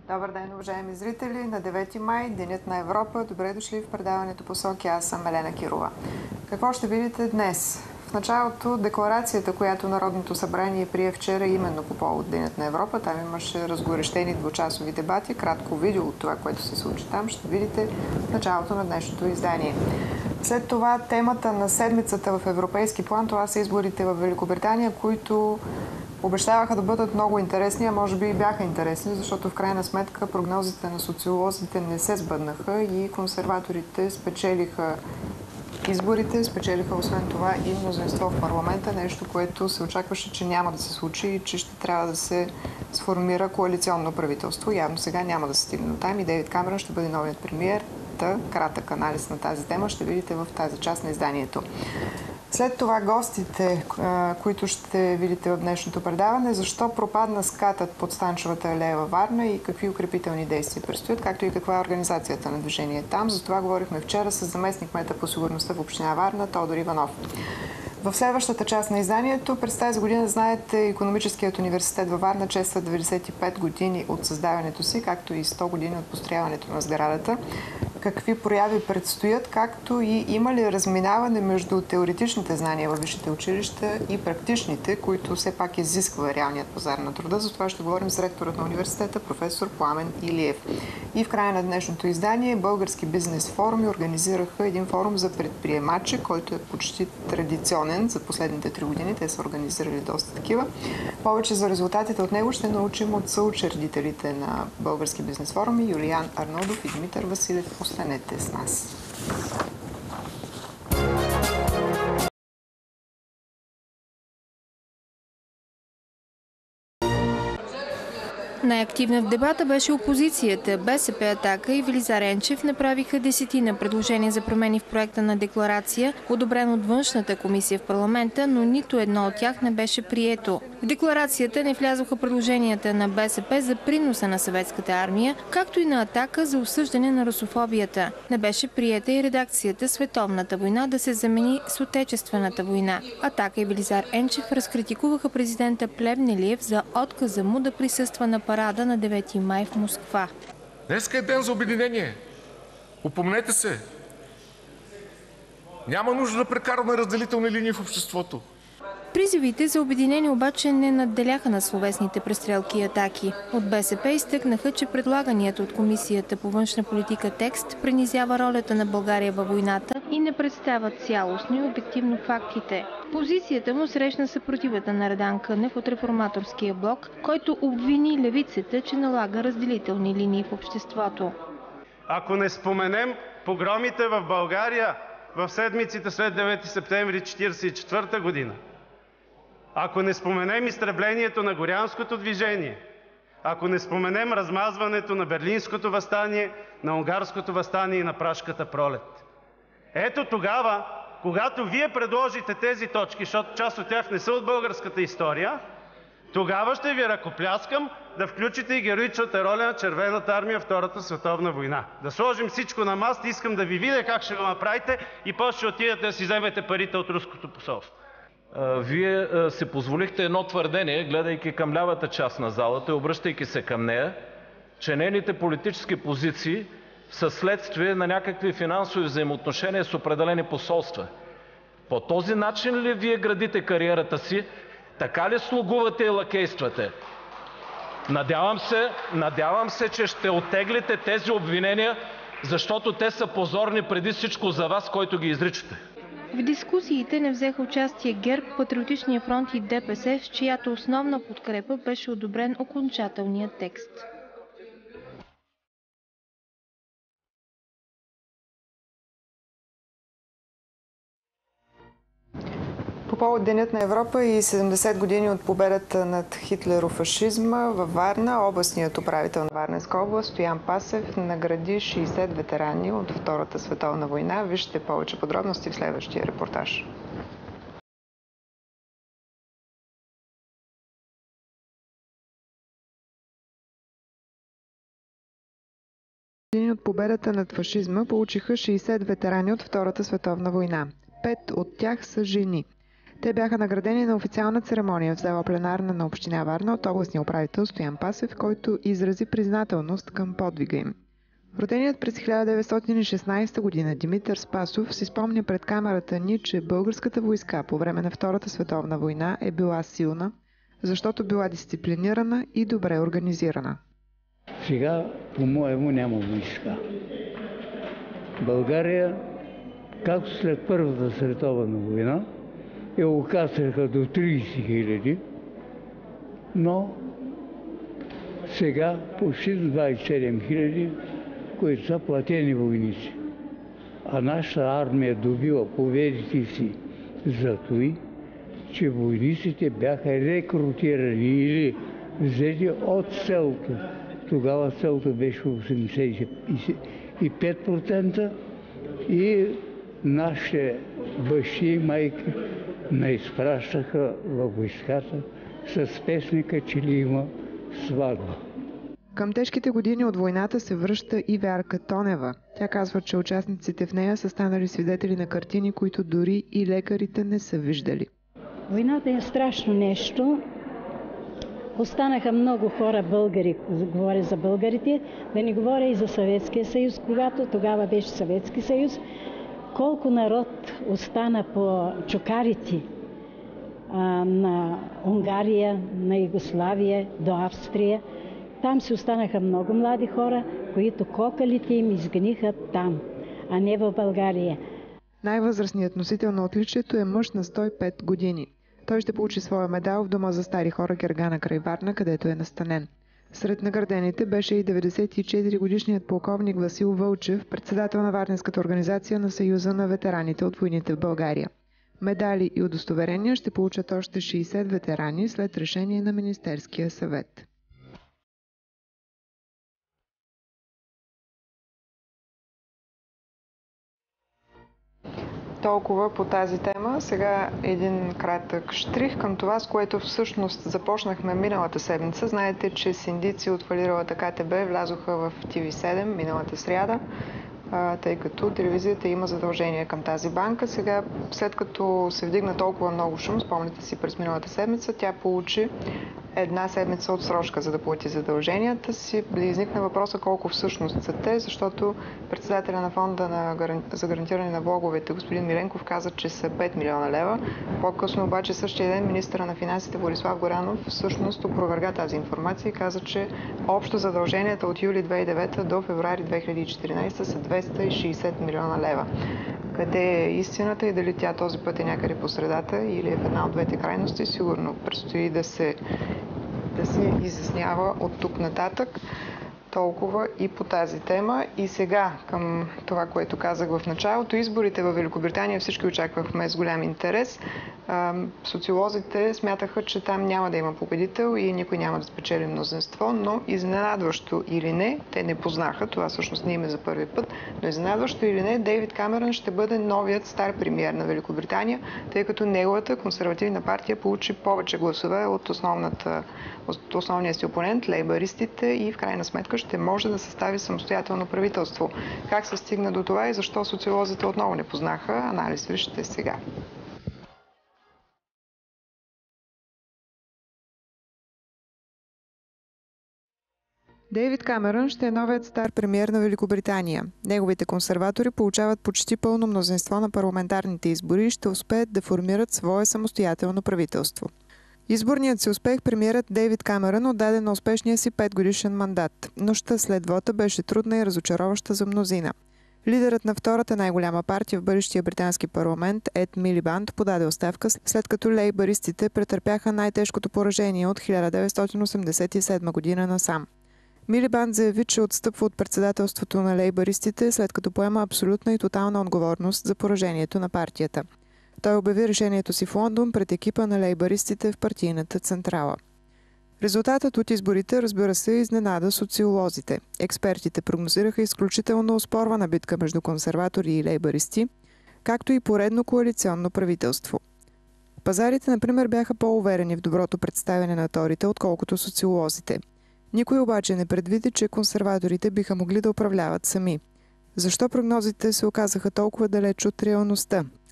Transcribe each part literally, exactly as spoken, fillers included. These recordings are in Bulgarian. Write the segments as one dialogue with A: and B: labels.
A: Добър ден, уважаеми зрители! На девети май, Денят на Европа. Добре дошли в предаването Посоки. Аз съм Елена Кирова. Какво ще видите днес? В началото декларацията, която Народното събрание прие вчера именно по повод Денят на Европа. Там имаше разгорещени двучасови дебати. Кратко видео от това, което се случи там, ще видите в началото на днешното издание. След това темата на седмицата в европейски план, това са изборите в Великобритания, които обещаваха да бъдат много интересни, а може би и бяха интересни, защото в крайна сметка прогнозите на социолозите не се сбъднаха и консерваторите спечелиха изборите, спечелиха освен това и мнозинство в парламента, нещо, което се очакваше, че няма да се случи и че ще трябва да се сформира коалиционно правителство. Явно сега няма да се стигне до там и Дейвид Камерън ще бъде новият премиер. Та, кратък анализ на тази тема ще видите в тази част на изданието. След това гостите, които ще видите в днешното предаване, защо пропадна скатът под Станчовата алея във Варна и какви укрепителни действия предстоят, както и каква е организацията на движение там. За това говорихме вчера с заместник-кмета по сигурността в община Варна Тодор Иванов. В следващата част на изданието през тази година, знаете, Икономическият университет във Варна чества деветдесет и пет години от създаването си, както и сто години от построяването на сградата. Какви прояви предстоят, както и има ли разминаване между теоретичните знания във висшите училища и практичните, които все пак изисква реалният пазар на труда. За това ще говорим с ректорът на университета, професор Пламен Илиев. И в края на днешното издание Български бизнес форуми организираха един форум за предприемачи, който е почти традиционен за последните три години. Те са организирали доста такива. Повече за резултатите от него ще научим от съучредителите на Български бизнес форуми Юлиян Арнодов и Димитър Василев. Останете с нас.
B: Най-активна в дебата беше опозицията. БСП, Атака и Велизар Енчев направиха десетина предложения за промени в проекта на декларация, одобрен от външната комисия в парламента, но нито едно от тях не беше прието. В декларацията не влязоха предложенията на БСП за приноса на съветската армия, както и на Атака за осъждане на русофобията. Не беше приета и редакцията Световната война да се замени с Отечествената война. Атака и Велизар Енчев разкритикуваха президента Плевнелиев за отказа му да присъства на парада на девети май в Москва.
C: Днеска е ден за обединение. Упомнете се. Няма нужда да прекарваме разделителни линии в обществото.
B: Призивите за обединение обаче не надделяха на словесните престрелки и атаки. От БСП изтъкнаха, че предлаганият от Комисията по външна политика текст принизява ролята на България във войната и не представя цялостно и обективно фактите. Позицията му срещна съпротивата на Радан Кънев от Реформаторския блок, който обвини левицата, че налага разделителни линии в обществото.
D: Ако не споменем погромите в България в седмиците след девети септември хиляда деветстотин четиридесет и четвърта година, ако не споменем изтреблението на Горянското движение, ако не споменем размазването на Берлинското въстание, на Унгарското въстание и на Пражката пролет. Ето тогава, когато вие предложите тези точки, защото част от тях не са от българската история, тогава ще ви ръкопляскам да включите и героичната роля на Червената армия в Втората световна война. Да сложим всичко на масата, искам да ви видя как ще го направите и после ще отидете да си вземете парите от руското посолство.
E: Вие си позволихте едно твърдение, гледайки към лявата част на залата и обръщайки се към нея, че нейните политически позиции са следствие на някакви финансови взаимоотношения с определени посолства. По този начин ли вие градите кариерата си? Така ли слугувате и лакействате? Надявам се, надявам се, че ще оттеглите тези обвинения, защото те са позорни преди всичко за вас, който ги изричате.
B: В дискусиите не взеха участие ГЕРБ, Патриотичния фронт и ДПС, с чиято основна подкрепа беше одобрен окончателният текст.
A: По повод Денят на Европа и седемдесет години от победата над хитлерофашизма във Варна, областният управител на Варненска област Стоян Пасев награди шейсет ветерани от Втората световна война. Вижте повече подробности в следващия репортаж. От победата над фашизма получиха шейсет ветерани от Втората световна война. Пет от тях са жени. Те бяха наградени на официална церемония в зала пленарна на община Варна от областния управител Стоян Пасев, който изрази признателност към подвига им. Роденият през хиляда деветстотин и шестнадесета година Димитър Спасов си спомня пред камерата ни, че българската войска по време на Втората световна война е била силна, защото била дисциплинирана и добре организирана.
F: Сега, по-моему, няма войска. България, както след Първата световна война, я окасаха до тридесет хиляди, но сега почти до двадесет и седем хиляди, които са платени войници. А нашата армия добила победите си за това, че войниците бяха рекрутирани или взети от селото. Тогава селото беше осемдесет и пет процента и нашите бащи и майки ме изпращаха във войската с песника, че ли има сватба.
A: Към тежките години от войната се връща и Вярка Тонева. Тя казва, че участниците в нея са станали свидетели на картини, които дори и лекарите не са виждали.
G: Войната е страшно нещо. Останаха много хора българи, говоря за българите, да не говоря и за Съветския съюз, когато тогава беше Съветски съюз. Колко народ остана по чукарите а, на Унгария, на Югославия, до Австрия. Там се останаха много млади хора, които кокалите им изгниха там, а не в България.
A: Най-възрастният носител на отличието е мъж на сто и пет години. Той ще получи своя медал в дома за стари хора Гергана край Варна, където е настанен. Сред наградените беше и деветдесет и четири годишният полковник Васил Вълчев, председател на Варненската организация на Съюза на ветераните от войните в България. Медали и удостоверения ще получат още шейсет ветерани след решение на Министерския съвет. Толкова по тази тема. Сега един кратък штрих към това, с което всъщност започнахме миналата седмица. Знаете, че синдици от фалиралата КТБ влязоха в Т В седем миналата сряда, тъй като телевизията има задължение към тази банка. Сега, след като се вдигна толкова много шум, спомняте си през миналата седмица, тя получи една седмица отсрочка, за да плати задълженията си. Да изникне въпроса колко всъщност са те, защото председателя на фонда на гаран... за гарантиране на влоговете, господин Миленков, каза, че са пет милиона лева. По-късно обаче същия ден министъра на финансите Борислав Горанов всъщност опроверга тази информация и каза, че общо задълженията от юли две хиляди и девета до февруари две хиляди и четиринадесета са двеста и шейсет милиона лева. Къде е истината и дали тя този път е някъде по средата или е в една от двете крайности, сигурно предстои да се, да се изяснява от тук нататък. Толкова и по тази тема. И сега към това, което казах в началото. Изборите в Великобритания всички очаквахме с голям интерес. Социолозите смятаха, че там няма да има победител и никой няма да спечели мнозинство, но изненадващо или не, те не познаха, това всъщност не им е за първи път, но изненадващо или не, Дейвид Камерън ще бъде новият стар премиер на Великобритания, тъй като неговата консервативна партия получи повече гласове от, основната, от основния си опонент, лейбаристите, и в крайна сметка ще може да състави самостоятелно правителство. Как се стигна до това и защо социолозите отново не познаха, анализ вижте сега. Дейвид Камерън ще е новият стар премиер на Великобритания. Неговите консерватори получават почти пълно мнозинство на парламентарните избори и ще успеят да формират свое самостоятелно правителство. Изборният си успех премиерът Дейвид Камерън отдаде на успешния си петгодишен мандат. Нощта след вота беше трудна и разочароваща за мнозина. Лидерът на втората най-голяма партия в бъдещия британски парламент, Ед Милибанд, подаде оставка, след като лейбаристите претърпяха най-тежкото поражение от хиляда деветстотин осемдесет и седма година насам. Милибанд заяви, че отстъпва от председателството на лейбаристите, след като поема абсолютна и тотална отговорност за поражението на партията. Той обяви решението си в Лондон пред екипа на лейбаристите в партийната централа. Резултатът от изборите, разбира се, изненада социолозите. Експертите прогнозираха изключително оспорвана битка между консерватори и лейбаристи, както и поредно коалиционно правителство. Пазарите, например, бяха по-уверени в доброто представяне на торите, отколкото социолозите. Никой обаче не предвиди, че консерваторите биха могли да управляват сами. Защо прогнозите се оказаха толкова далеч от реалността?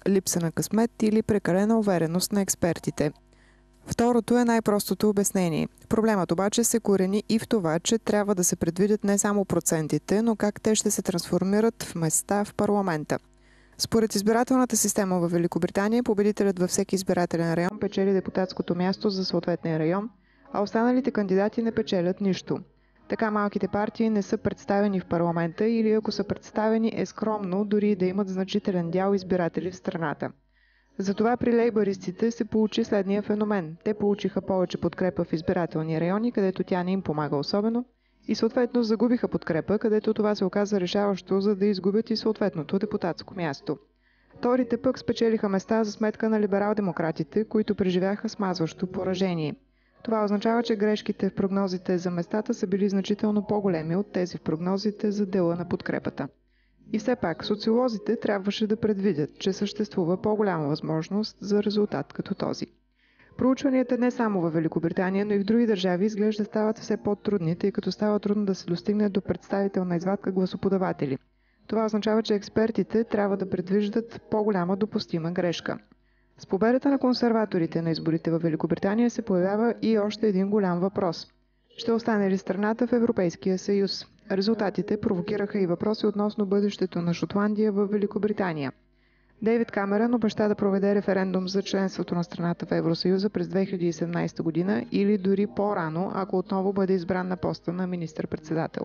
A: липса на късмет или прекалена увереност на експертите. Второто е най-простото обяснение. Проблемът обаче се корени и в това, че трябва да се предвидят не само процентите, но как те ще се трансформират в места в парламента. Според избирателната система в Великобритания, победителят във всеки избирателен район печели депутатското място за съответния район, а останалите кандидати не печелят нищо. Така малките партии не са представени в парламента или ако са представени е скромно, дори да имат значителен дял избиратели в страната. Затова при лейбъристите се получи следния феномен. Те получиха повече подкрепа в избирателни райони, където тя не им помага особено, и съответно загубиха подкрепа, където това се оказа решаващо, за да изгубят и съответното депутатско място. Торите пък спечелиха места за сметка на либерал-демократите, които преживяха смазващо поражение. Това означава, че грешките в прогнозите за местата са били значително по-големи от тези в прогнозите за дела на подкрепата. И все пак, социолозите трябваше да предвидят, че съществува по-голяма възможност за резултат като този. Проучванията не само в Великобритания, но и в други държави изглежда стават все по-трудни, тъй като става трудно да се достигне до представителна извадка гласоподаватели. Това означава, че експертите трябва да предвиждат по-голяма допустима грешка. С победата на консерваторите на изборите в Великобритания се появява и още един голям въпрос. Ще остане ли страната в Европейския съюз? Резултатите провокираха и въпроси относно бъдещето на Шотландия в Великобритания. Дейвид Камерън обеща да проведе референдум за членството на страната в Евросъюза през две хиляди и седемнадесета година или дори по-рано, ако отново бъде избран на поста на министър-председател.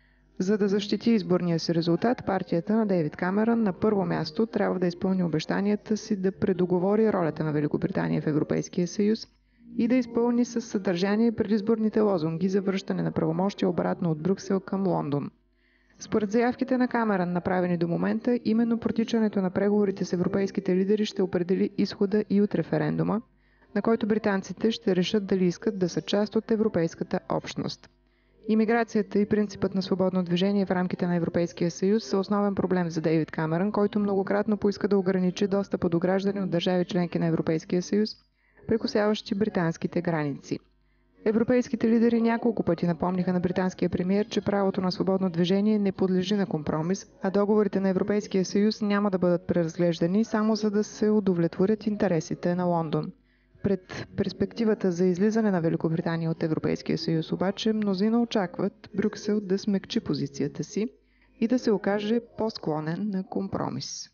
A: За да защити изборния си резултат, партията на Дейвид Камерън на първо място трябва да изпълни обещанията си да предоговори ролята на Великобритания в Европейския съюз и да изпълни със съдържание предизборните лозунги за връщане на правомощия обратно от Брюксел към Лондон. Според заявките на Камерън, направени до момента, именно протичането на преговорите с европейските лидери ще определи изхода и от референдума, на който британците ще решат дали искат да са част от европейската общност. Имиграцията и принципът на свободно движение в рамките на Европейския съюз са основен проблем за Дейвид Камерън, който многократно поиска да ограничи достъпа до граждани от държави членки на Европейския съюз, прекосяващи британските граници. Европейските лидери няколко пъти напомниха на британския премиер, че правото на свободно движение не подлежи на компромис, а договорите на Европейския съюз няма да бъдат преразглеждани само за да се удовлетворят интересите на Лондон. Пред перспективата за излизане на Великобритания от Европейския съюз обаче мнозина очакват Брюксел да смекчи позицията си и да се окаже по-склонен на компромис.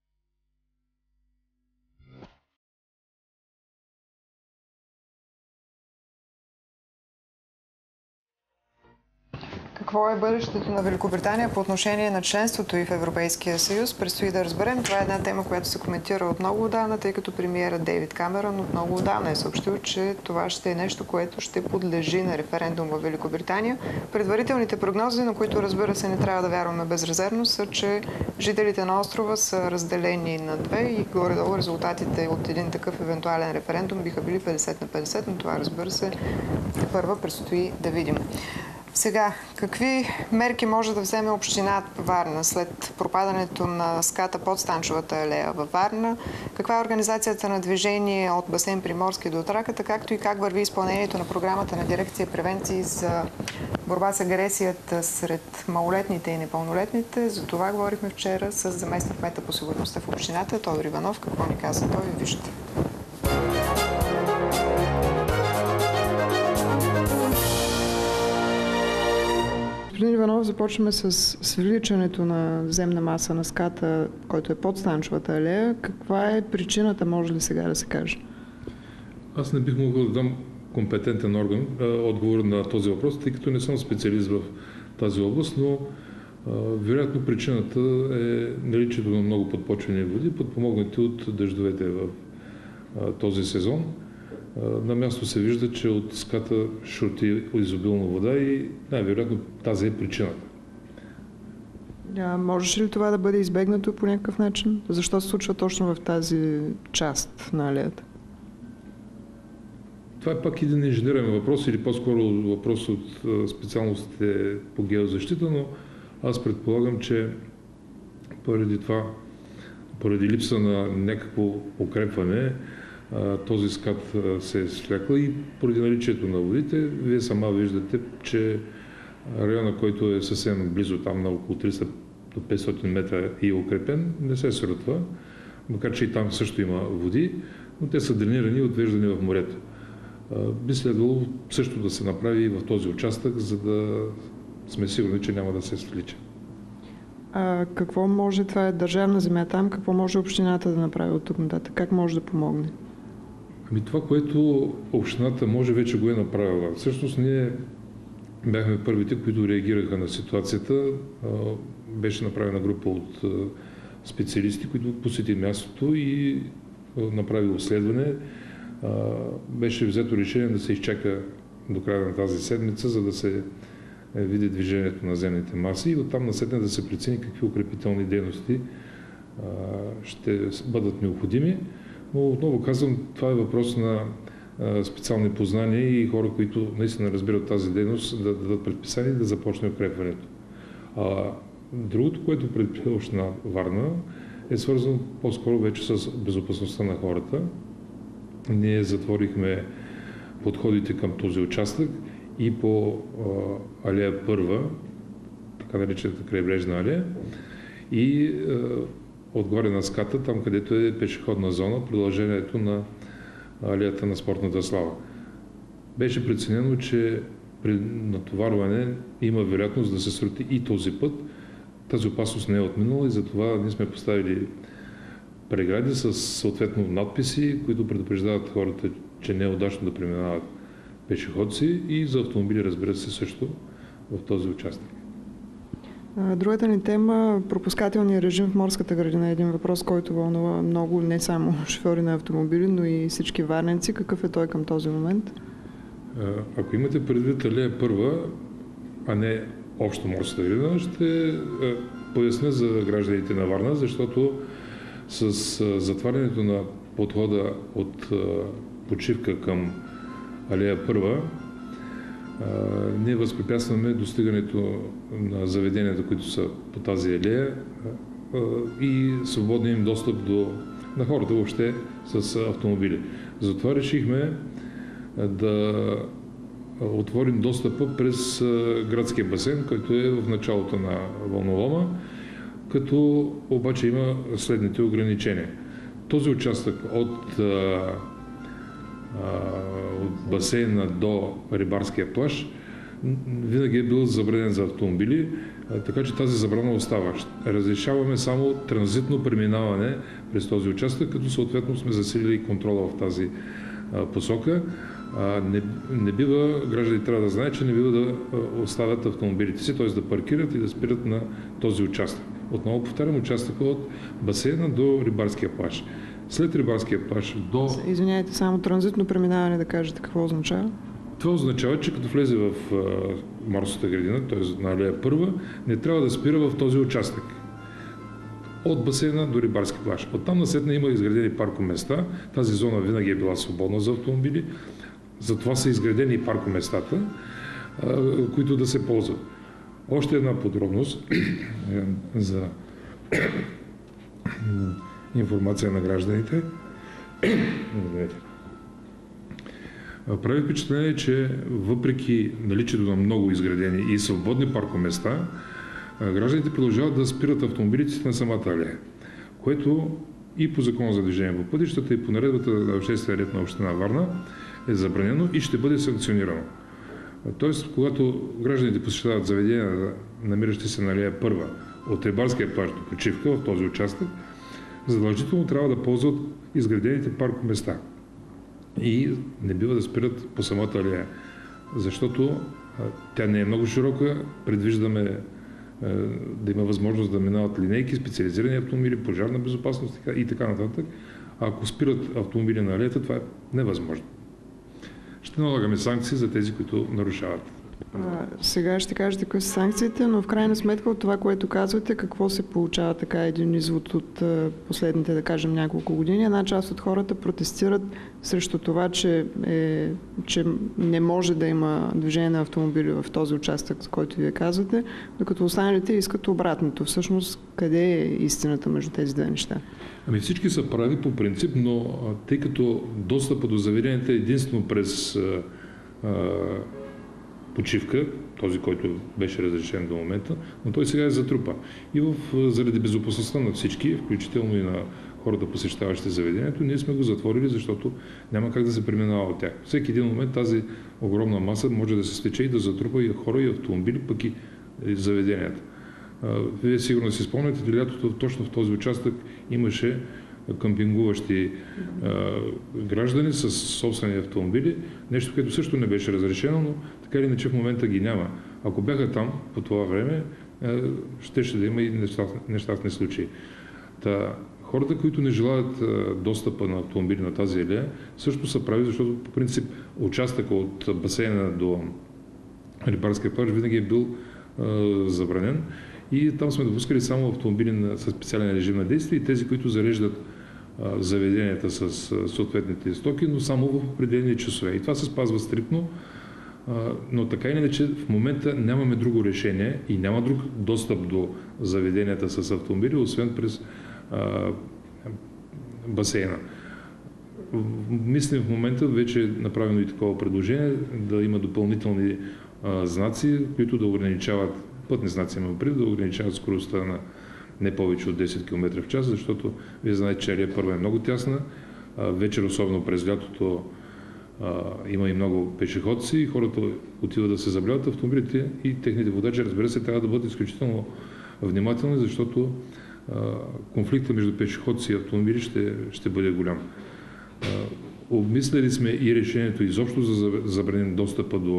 A: Какво е бъдещето на Великобритания по отношение на членството и в Европейския съюз? Предстои да разберем. Това е една тема, която се коментира от много отдавна, тъй като премиерът Дейвид Камерън от много отдавна е съобщил, че това ще е нещо, което ще подлежи на референдум в Великобритания. Предварителните прогнози, на които разбира се не трябва да вярваме безрезервно, са, че жителите на острова са разделени на две и горе-долу резултатите от един такъв евентуален референдум биха били петдесет на петдесет, но това разбира се първа предстои да видим. Сега, какви мерки може да вземе община Варна след пропадането на ската под Станчовата алея във Варна? Каква е организацията на движение от басейн Приморски до Траката, както и как върви изпълнението на програмата на дирекция превенции за борба с агресията сред малолетните и непълнолетните? За това говорихме вчера с заместник кмета по сигурността в общината Тодор Иванов. Какво ни каза той? Вижте. Господин Иванов, започваме с свличането на земна маса на ската, който е под Станчовата алея. Каква е причината, може ли сега да се каже?
H: Аз не бих могъл да дам компетентен орган а, отговор на този въпрос, тъй като не съм специалист в тази област, но а, вероятно причината е наличието на много подпочвени води, подпомогнати от дъждовете в а, този сезон. На място се вижда, че от ската шурти изобилно вода и най-вероятно тази е причината.
A: А, можеше ли това да бъде избегнато по някакъв начин? Защо се случва точно в тази част на алеята?
H: Това е пак един инженерен въпрос или по-скоро въпрос от специалностите по геозащита, но аз предполагам, че поради това, поради липса на някакво укрепване, този скат се е свлякла и поради наличието на водите, вие сама виждате, че района, който е съвсем близо там на около триста до петстотин метра и е укрепен, не се срутва. макар че и там също има води, но те са дренирани и отвеждани в морето. Би следвало също да се направи и в този участък, за да сме сигурни, че няма да се свлича.
A: А какво може, това е държавна земя там, какво може общината да направи от тук нататък? Как може да помогне?
H: Ами това, което общината може, вече го е направила. Всъщност ние бяхме първите, които реагираха на ситуацията. Беше направена група от специалисти, които посети мястото и направи обследване. Беше взето решение да се изчака до края на тази седмица, за да се види движението на земните маси и оттам насетне да се прецени какви укрепителни дейности ще бъдат необходими. Но отново казвам, това е въпрос на специални познания и хора, които наистина разбират тази дейност, да дадат предписание и да започне укрепването. А другото, което предприема община Варна, е свързано по-скоро вече с безопасността на хората. Ние затворихме подходите към този участък и по а, алея първа, така наречената крайбрежна алея, и а, отгоре на ската, там където е пешеходна зона, продължението на алеята на спортната слава. Беше преценено, че при натоварване има вероятност да се срути и този път. Тази опасност не е отминала и затова ние сме поставили прегради с съответно надписи, които предупреждават хората, че не е удачно да преминават пешеходци и за автомобили, разбира се, също в този участък.
A: Другата ни тема – пропускателния режим в Морската градина. Един въпрос, който вълнува много, не само шофьори на автомобили, но и всички варненци. Какъв е той към този момент?
H: Ако имате предвид алея първа, а не общо Морската градина, ще поясня за гражданите на Варна, защото с затварянето на подхода от почивка към алея първа, ние възпрепятстваме достигането на заведенията, които са по тази алея и свободния им достъп до, на хората въобще с автомобили. Затова решихме да отворим достъпа през градския басейн, който е в началото на вълнолома, като обаче има следните ограничения. Този участък от, от басейна до рибарския плаж винаги е бил забранен за автомобили, така че тази забрана остава. Разрешаваме само транзитно преминаване през този участък, като съответно сме засилили контрола в тази посока. Не, не бива, гражданите трябва да знаят, че не бива да оставят автомобилите си, т.е. да паркират и да спират на този участък. Отново повтарям, участъка от басейна до рибарския плаж. След рибарския плаж до...
A: Извиняйте, само транзитно преминаване да кажете какво означава?
H: Това означава, че като влезе в Морската градина, т.е. на алея първа, не трябва да спира в този участък. От басейна до рибарски плаж. Оттам насетне има изградени паркоместа. Тази зона винаги е била свободна за автомобили. Затова са изградени и паркоместата, които да се ползват. Още една подробност за информация на гражданите. Прави впечатление, че въпреки наличието на много изградени и свободни паркоместа, гражданите продължават да спират автомобилите на самата алея, което и по закон за движение по пътищата, и по наредбата на обществения ред на община Варна е забранено и ще бъде санкционирано. Тоест, когато гражданите посещават заведения, намиращи се на алея първа от рибарския плаж до почивка в този участък, задължително трябва да ползват изградените паркоместа и не бива да спират по самата алея, защото тя не е много широка. Предвиждаме да има възможност да минават линейки, специализирани автомобили, пожарна безопасност и така нататък. А ако спират автомобили на алеята, това е невъзможно. Ще налагаме санкции за тези, които нарушават.
A: А, сега ще кажете какви са санкциите, но в крайна сметка от това, което казвате, какво се получава така един извод от последните, да кажем, няколко години. Една част от хората протестират срещу това, че, е, че не може да има движение на автомобили в този участък, за който вие казвате, докато останалите искат обратното. Всъщност, къде е истината между тези две неща?
H: Ами всички са прави по принцип, но тъй като достъпът до заведенията е единствено през а, а, почивка, този, който беше разрешен до момента, но той сега е затрупан. И в, заради безопасността на всички, включително и на хората, посещаващи заведението, ние сме го затворили, защото няма как да се преминава от тях. Всеки един момент тази огромна маса може да се стече и да затрупа и хора, и автомобили, пък и заведенията. Вие сигурно си спомняте, лятото точно в този участък имаше къмпингуващи а, граждани с собствени автомобили, нещо, което също не беше разрешено, но така или иначе в момента ги няма. Ако бяха там по това време, а, щеше да има и нещастни случаи. Та, хората, които не желаят а, достъпа на автомобили на тази алея, също са прави, защото по принцип участъка от басейна до рибарския плаж винаги е бил а, забранен. И там сме допускали само автомобили със специален режим на действие и тези, които зареждат а, заведенията с а, съответните стоки, но само в определени часове. И това се спазва стриктно, а, но така или иначе в момента нямаме друго решение и няма друг достъп до заведенията с автомобили, освен през а, басейна. Мислим в момента, вече е направено и такова предложение, да има допълнителни а, знаци, които да ограничават пътни знаци имам предвид, да ограничават скоростта на не повече от десет километра в час, защото вие знаете, че алея първа е много тясна, вечер, особено през лятото, има и много пешеходци и хората отиват да се забляват автомобилите и техните водачи, разбира се, трябва да бъдат изключително внимателни, защото конфликта между пешеходци и автомобили ще, ще бъде голям. Обмислили сме и решението изобщо за да забраним достъпа до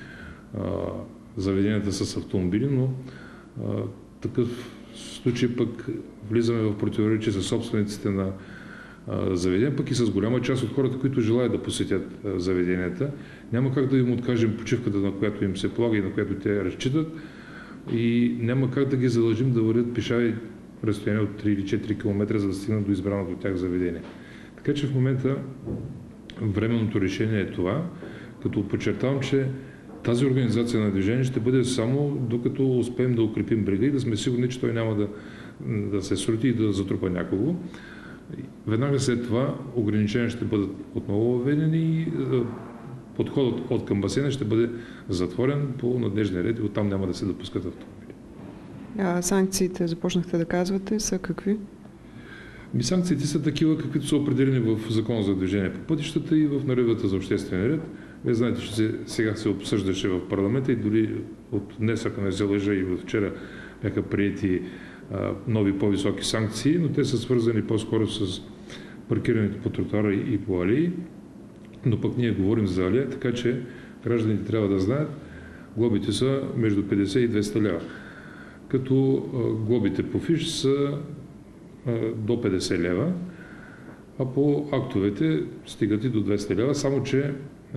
H: заведенията с автомобили, но а, такъв случай пък влизаме в противоречие с собствениците на а, заведения, пък и с голяма част от хората, които желаят да посетят а, заведенията. Няма как да им откажем почивката, на която им се полага и на която те разчитат, и няма как да ги задължим да вървят пеша разстояние от три или четири километра, за да стигнат до избраното от тях заведение. Така че в момента временното решение е това, като подчертавам, че тази организация на движение ще бъде само докато успеем да укрепим брега и да сме сигурни, че той няма да, да се срути и да затрупа някого. Веднага след това ограничения ще бъдат отново въведени и подходът от към басейна ще бъде затворен по надежден ред и оттам няма да се допускат автомобили.
A: А санкциите, започнахте да казвате, са какви?
H: Ми, санкциите са такива, каквито са определени в Закона за движение по пътищата и в Наредбата за обществен ред. Вие знаете, че се, сега се обсъждаше в парламента и дори от днес, ако не се лъжа, и от вчера бяха приети а, нови по-високи санкции, но те са свързани по-скоро с паркирането по тротуара и, и по алеи. Но пък ние говорим за алея, така че гражданите трябва да знаят, глобите са между петдесет и двеста лева. Като а, глобите по фиш са а, до петдесет лева, а по актовете стигат и до двеста лева, само че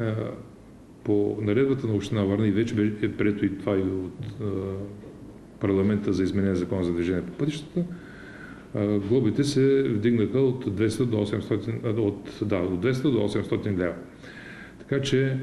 H: по наредбата на община Варна и вече е прието и това и от парламента за изменение на закона за движение по пътищата, глобите се вдигнаха от двеста до осемстотин, от, да, от двеста до осемстотин лева. Така че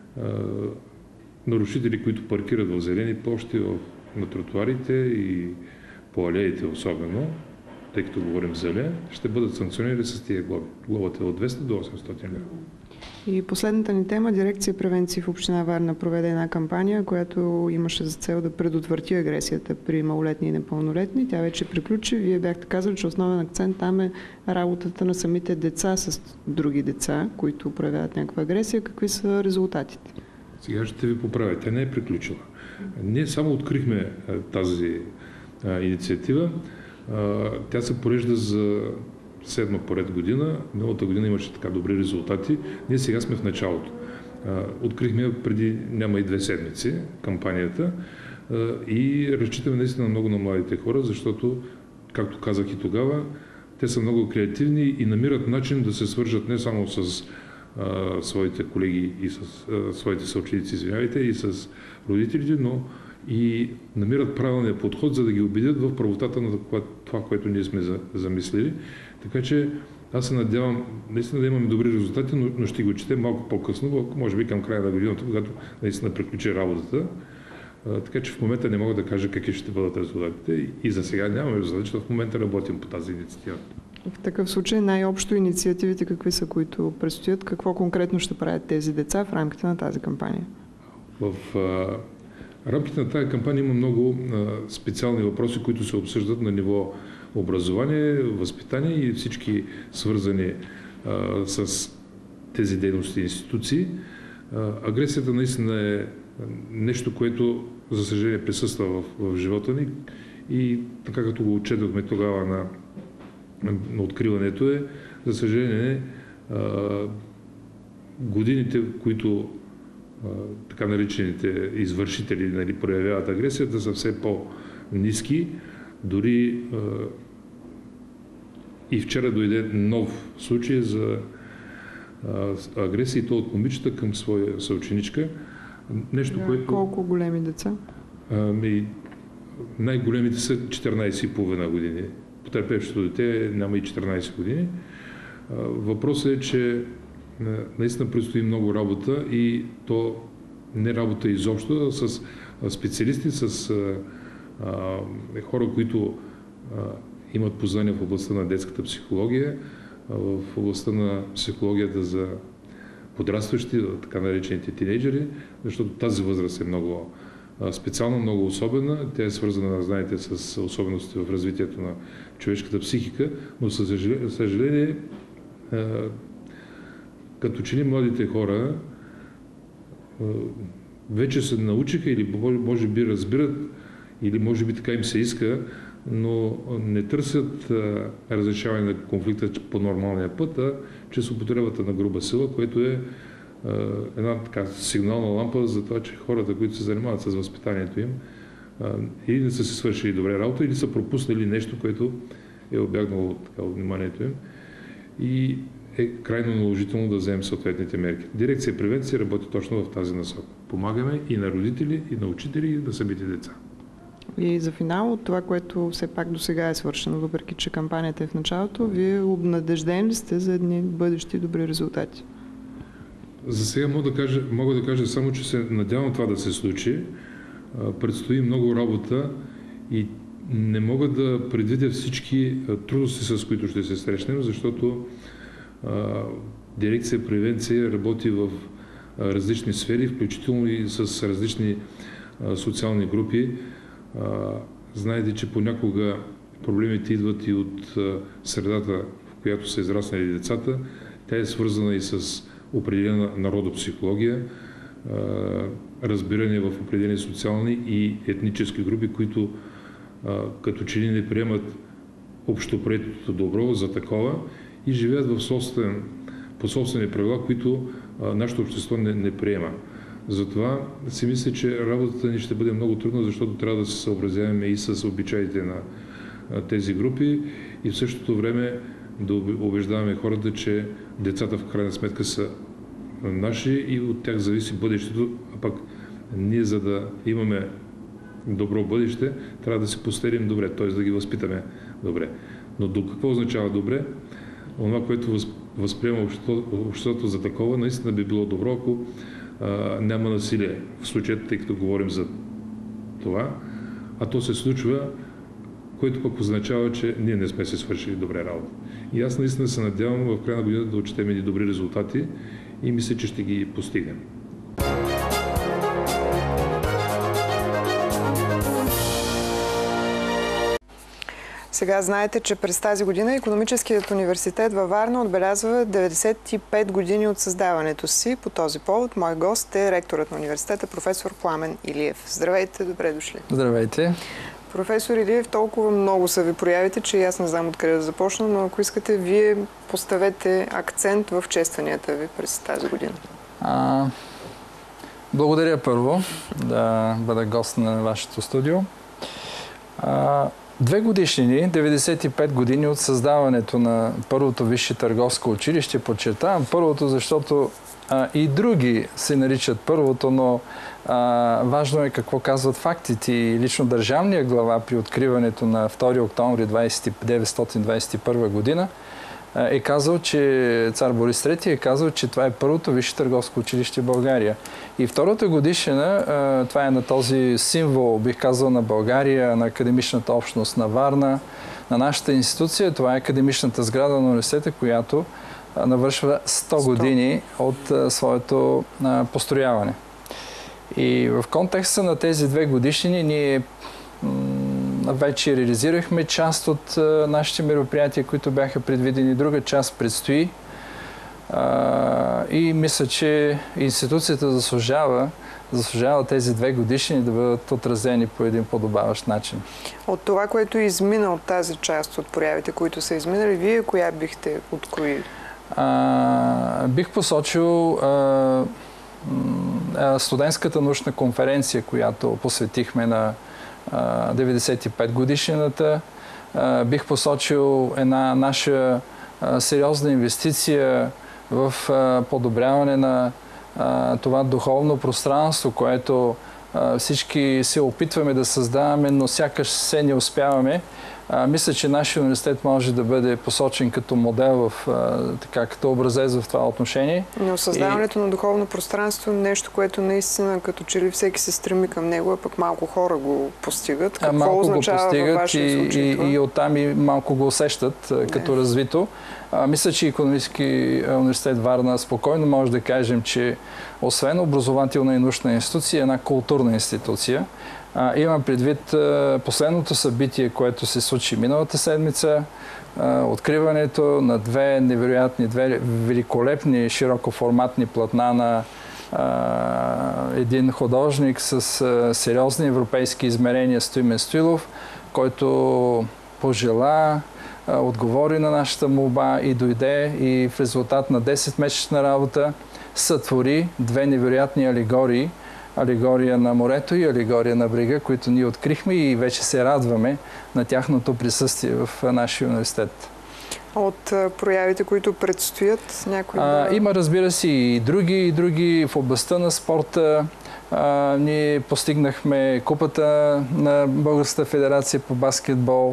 H: нарушители, които паркират в зелени площи, на тротуарите и по алеите особено, тъй като говорим за алея, ще бъдат санкционирани с тия глоби. Глобата е от двеста до осемстотин лева.
A: И последната ни тема, дирекция превенции в община Варна проведе една кампания, която имаше за цел да предотврати агресията при малолетни и непълнолетни. Тя вече приключи. Вие бяхте казали, че основен акцент там е работата на самите деца с други деца, които проявяват някаква агресия. Какви са резултатите?
H: Сега ще ви поправя. Тя не е приключила. Ние само открихме тази а, инициатива. А, тя се порежда за седма поред година. Миналата година имаше така добри резултати. Ние сега сме в началото. Открихме преди няма и две седмици кампанията и разчитаме наистина много на младите хора, защото, както казах и тогава, те са много креативни и намират начин да се свържат не само с а, своите колеги и с а, своите съученици, извинявайте, и с родителите, но и намират правилния подход, за да ги убедят в правотата на това, което ние сме замислили. Така че аз се надявам наистина да имаме добри резултати, но, но ще го четем малко по-късно, може би към края на годината, когато наистина приключи работата. А, така че в момента не мога да кажа какви ще бъдат резултатите и, и за сега нямаме резултати, защото в момента работим по тази инициатива.
A: В такъв случай най-общо инициативите какви са, които предстоят? Какво конкретно ще правят тези деца в рамките на тази кампания?
H: В а, рамките на тази кампания има много а, специални въпроси, които се обсъждат на ниво образование, възпитание и всички свързани а, с тези дейности и институции. А, агресията наистина е нещо, което за съжаление присъства в, в живота ни и така като го отчетохме тогава на, на откриването е, за съжаление, а, годините, които а, така наречените извършители, нали, проявяват агресията, са все по-ниски. Дори а, и вчера дойде нов случай за а, агресия и то от момичета към своя съученичка. Нещо,
A: да,
H: което...
A: Колко големи деца?
H: Ами, най-големите са четиринайсет и половина години. Потърпевшото дете няма и четиринайсет години. Въпросът е, че наистина предстои много работа и то не работа изобщо, а с специалисти, с а, хора, които а, имат познания в областта на детската психология, в областта на психологията за подрастващи, така наречените тинейджери, защото тази възраст е много специална, много особена. Тя е свързана, знаете, с особености в развитието на човешката психика, но със съжаление, като че ли младите хора вече се научиха или може би разбират, или може би така им се иска, но не търсят разрешаване на конфликта по нормалния път, а чрез употребата на груба сила, което е една така сигнална лампа за това, че хората, които се занимават с възпитанието им, или не са си свършили добре работа, или са пропуснали нещо, което е обягнало така, от вниманието им. И е крайно наложително да вземем съответните мерки. Дирекция превенция работи точно в тази насока. Помагаме и на родители, и на учители, и на самите деца.
A: И за финал от това, което все пак до сега е свършено, въпреки че кампанията е в началото, вие обнадеждени ли сте за едни бъдещи добри резултати?
H: За сега мога да кажа, мога да кажа само, че се надявам това да се случи. Предстои много работа и не мога да предвидя всички трудности, с които ще се срещнем, защото а, дирекция превенция работи в а, различни сфери, включително и с различни а, социални групи. А, знаете, че понякога проблемите идват и от а, средата, в която са израснали децата. Тя е свързана и с определена народопсихология, а, разбиране в определени социални и етнически групи, които а, като че ли не приемат общоприетото добро за такова и живеят в собствен, по собствени правила, които а, нашето общество не, не приема. Затова си мисля, че работата ни ще бъде много трудна, защото трябва да се съобразяваме и с обичаите на а, тези групи и в същото време да убеждаваме хората, че децата в крайна сметка са наши и от тях зависи бъдещето, а пък ние, за да имаме добро бъдеще, трябва да се постарим добре, т.е. да ги възпитаме добре. Но до какво означава добре? Това, което възприема обществото, обществото за такова, наистина би било добро, ако а, няма насилие в случая, тъй като говорим за това, а то се случва, което пък означава, че ние не сме се свършили добре работа. И аз наистина се надявам в края на годината да отчетем и добри резултати и мисля, че ще ги постигнем.
A: Сега знаете, че през тази година Икономическият университет във Варна отбелязва деветдесет и пет години от създаването си. По този повод мой гост е ректорът на университета, професор Пламен Илиев. Здравейте, добре дошли.
I: Здравейте.
A: Професор Илиев, толкова много са ви проявите, че аз не знам откъде да започна, но ако искате, вие поставете акцент в честванията ви през тази година.
I: А, благодаря първо да бъда гост на вашето студио. А, Две годишнини, деветдесет и пет години от създаването на първото висше търговско училище, подчертавам първото, защото а, и други се наричат първото, но а, важно е какво казват фактите. И лично държавния глава при откриването на втори октомври хиляда деветстотин двадесет и първа година е казал, че цар Борис трети е казал, че това е първото висше търговско училище в България. И втората годишнина, това е на този символ, бих казал, на България, на академичната общност на Варна, на нашата институция. Това е академичната сграда на университета, която навършва сто години от своето построяване. И в контекста на тези две годишнини ние вече реализирахме част от нашите мероприятия, които бяха предвидени. Друга част предстои. И мисля, че институцията заслужава, заслужава тези две годишни да бъдат отразени по един подобаващ начин.
A: От това, което е измина от тази част от проявите, които са изминали, вие коя бихте откроили?
I: А, бих посочил а, студентската научна конференция, която посветихме на деветдесет и пет годишнината. А, бих посочил една наша а, сериозна инвестиция в а, подобряване на а, това духовно пространство, което а, всички се опитваме да създаваме, но сякаш се не успяваме. А, мисля, че нашия университет може да бъде посочен като модел, в, а, така, като образец в това отношение.
A: Но създаването и... на духовно пространство е нещо, което наистина като че ли всеки се стреми към него, а пък малко хора го постигат. Какво
I: малко
A: означава
I: го постигат
A: във вашия случай
I: и,
A: това?
I: и, и оттам и малко го усещат а, като Не. развито. А, мисля, че Икономически университет Варна спокойно може да кажем, че освен образователна и научна институция, е една културна институция. А, имам предвид а, последното събитие, което се случи миналата седмица, а, откриването на две невероятни, две великолепни широкоформатни платна на а, един художник с а, сериозни европейски измерения, Стоимен Стоилов, който пожела, а, отговори на нашата молба и дойде и в резултат на десетмесечна работа сътвори две невероятни алегории. Алегория на морето и алегория на брега, които ние открихме и вече се радваме на тяхното присъствие в нашия университет.
A: От проявите, които предстоят, някои...
I: А, има, разбира се, и други, и други в областта на спорта. А, ние постигнахме купата на Българската федерация по баскетбол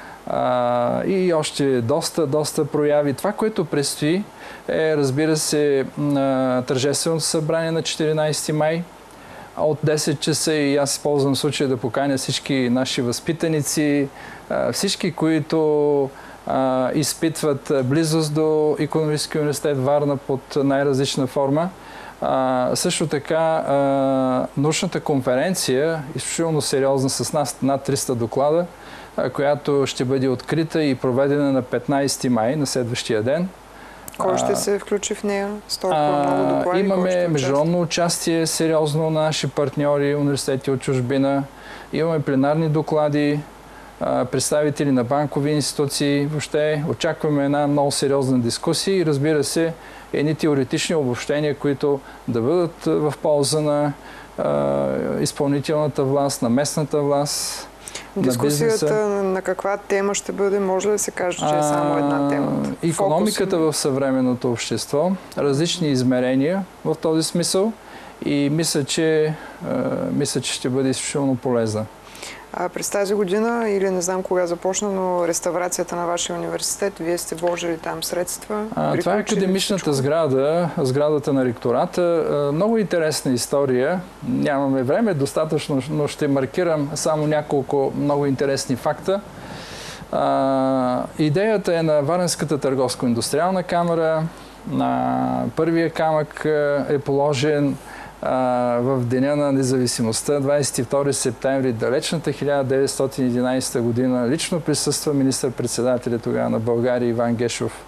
I: а, и още доста, доста прояви. Това, което предстои, е, разбира се, тържественото събрание на четиринайсети май. От десет часа и аз използвам случая да поканя всички наши възпитаници, всички, които а, изпитват близост до Икономическия университет Варна под най-различна форма. А, също така а, научната конференция, изключително сериозна, с нас над триста доклада, а, която ще бъде открита и проведена на петнайсети май, на следващия ден.
A: Кой ще се включи в нея? С толкова много доклади?
I: Имаме международно участие сериозно на наши партньори, университети от чужбина. Имаме пленарни доклади, представители на банкови институции. Въобще очакваме една много сериозна дискусия и, разбира се, едни теоретични обобщения, които да бъдат в полза на изпълнителната власт, на местната власт.
A: Дискусията на, на каква тема ще бъде, може да се каже, че е само една тема?
I: Икономиката в съвременното общество, различни измерения в този смисъл и мисля, че, мисля, че ще бъде изключително полезна.
A: А през тази година, или не знам кога започна, но реставрацията на вашия университет, вие сте вложили там средства?
I: А, това е академичната сграда, сградата на ректората. Много интересна история. Нямаме време достатъчно, но ще маркирам само няколко много интересни факта. А, идеята е на Варненската търговско-индустриална камара. На първия камък е положен в деня на независимостта, двайсет и втори септември, далечната хиляда деветстотин и единайсета година, лично присъства министър-председателя тогава на България Иван Гешов.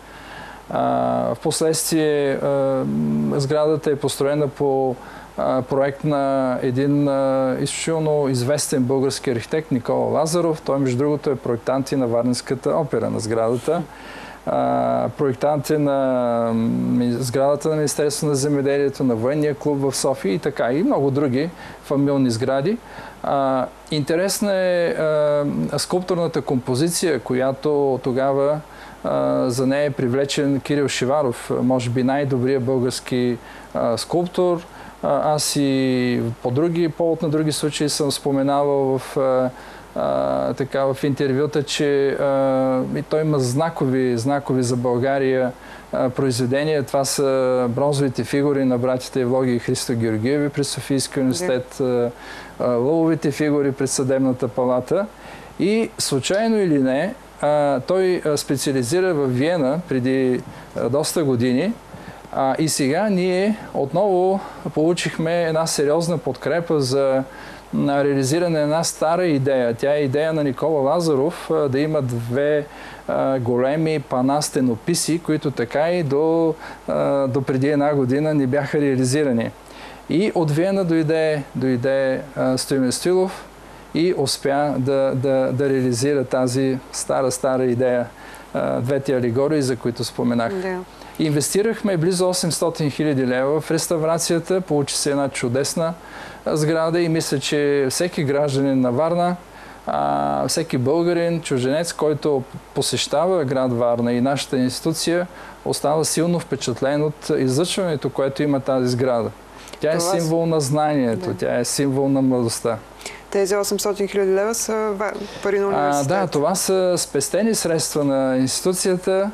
I: Впоследствие сградата е построена по проект на един изключително известен български архитект Никола Лазаров. Той, между другото, е проектант и на Варненската опера на сградата. Проектанти на сградата на Министерството на земеделието, на Военния клуб в София и така, и много други фамилни сгради. Интересна е скулптурната композиция, която тогава за нея е привлечен Кирил Шиваров, може би най-добрият български скулптор. Аз и по други, повод на други случаи съм споменавал в А, така, в интервюта, че а, и той има знакови, знакови за България а, произведения. Това са бронзовите фигури на братите Евлоги и Христо Георгиеви пред Софийския университет, а, а, лъвовите фигури пред Съдебната палата. И случайно или не, а, той специализира в Виена преди а, доста години. А, и сега ние отново получихме една сериозна подкрепа за на реализиране на една стара идея. Тя е идея на Никола Лазаров да има две големи пана стенописи, които така и до, до преди една година не бяха реализирани. И от Виена дойде, дойде Стоимир Стоилов и успя да, да, да реализира тази стара-стара идея. Двете алегории, за които споменах. Yeah. Инвестирахме близо осемстотин хиляди лева в реставрацията, получи се една чудесна сграда и мисля, че всеки гражданин на Варна, а, всеки българин, чужденец, който посещава град Варна и нашата институция, остава силно впечатлен от излъчването, което има тази сграда. Тя е Това... символ на знанието, yeah. Тя е символ на младостта.
A: Тези осемстотин хиляди лева са пари на университета.
I: Да, това са спестени средства на институцията.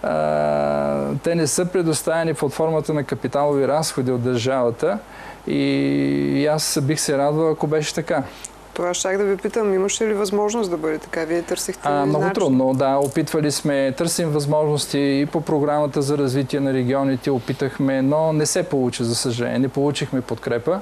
I: А, те не са предоставени под формата на капиталови разходи от държавата и аз бих се радвал, ако беше така.
A: Това щях да ви питам, имаше ли възможност да бъде така? Вие търсихте
I: а, Много
A: начин?
I: трудно, да. Опитвали сме, търсим възможности и по програмата за развитие на регионите опитахме, но не се получи, за съжаление. Не получихме подкрепа.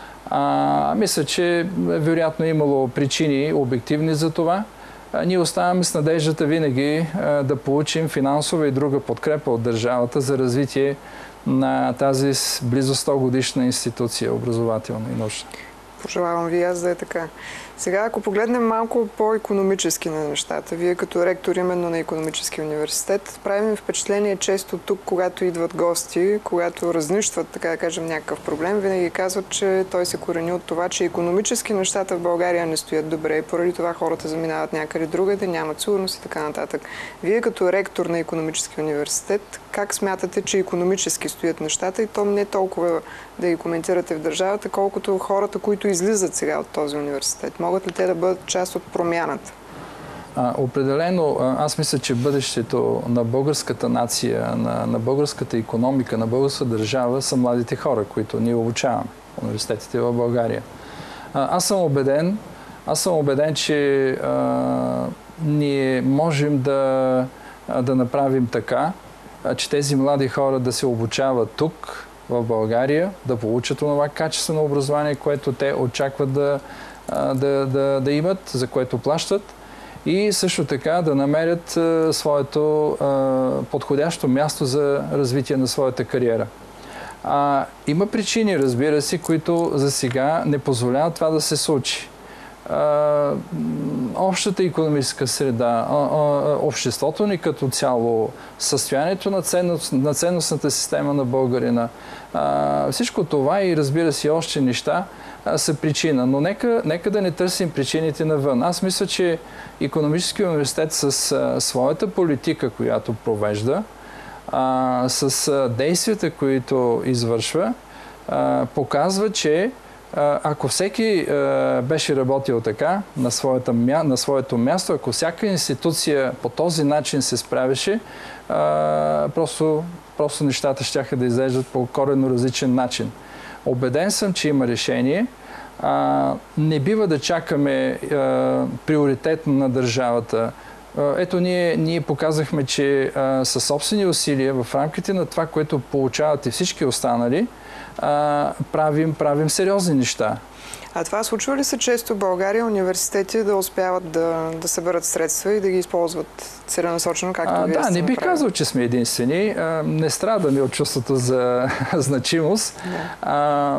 I: А, мисля, че вероятно е имало причини обективни за това. А, ние оставаме с надеждата винаги а, да получим финансова и друга подкрепа от държавата за развитие на тази близо сто годишна институция, образователна и научна.
A: Пожелавам ви аз да е така. Сега, ако погледнем малко по-икономически на нещата, вие като ректор именно на Икономически университет, правим впечатление често тук, когато идват гости, когато разнищват, така да кажем, някакъв проблем, винаги казват, че той се корени от това, че икономически нещата в България не стоят добре и поради това хората заминават някъде другаде, нямат сигурност и така нататък. Вие като ректор на Икономически университет, как смятате, че икономически стоят нещата и то не толкова да ги коментирате в държавата, колкото хората, които излизат сега от този университет? Могат ли те да бъдат част от промяната?
I: А, определено, аз мисля, че бъдещето на българската нация, на, на българската икономика, на българската държава са младите хора, които ние обучаваме в университетите в България. А, аз съм убеден, аз съм убеден, че а, ние можем да, да направим така, а, че тези млади хора да се обучават тук, в България, да получат това качествено образование, което те очакват да, да, да, да имат, за което плащат, и също така да намерят а, своето а, подходящо място за развитие на своята кариера. А, има причини, разбира се, които за сега не позволяват това да се случи. А, общата икономическа среда, а, а, обществото ни като цяло, състоянието на, ценност, на ценностната система на българина, а, всичко това и разбира се още неща а, са причина. Но нека, нека да не търсим причините навън. Аз мисля, че Икономически университет с а, своята политика, която провежда, а, с а, действията, които извършва, а, показва, че ако всеки беше работил така на, своята, на своето място, ако всяка институция по този начин се справеше, просто, просто нещата щяха да изглеждат по коренно различен начин. Обеден съм, че има решение. Не бива да чакаме приоритет на държавата. Ето, ние, ние показахме, че със собствени усилия в рамките на това, което получават и всички останали, А, правим, правим сериозни неща.
A: А това случва ли се често в България университети да успяват да, да съберат средства и да ги използват целенасочено, както
I: а,
A: вие
I: да,
A: сте
I: не бих
A: направили?
I: казал, че сме единствени. А, не страдаме от чувството за значимост, да. а,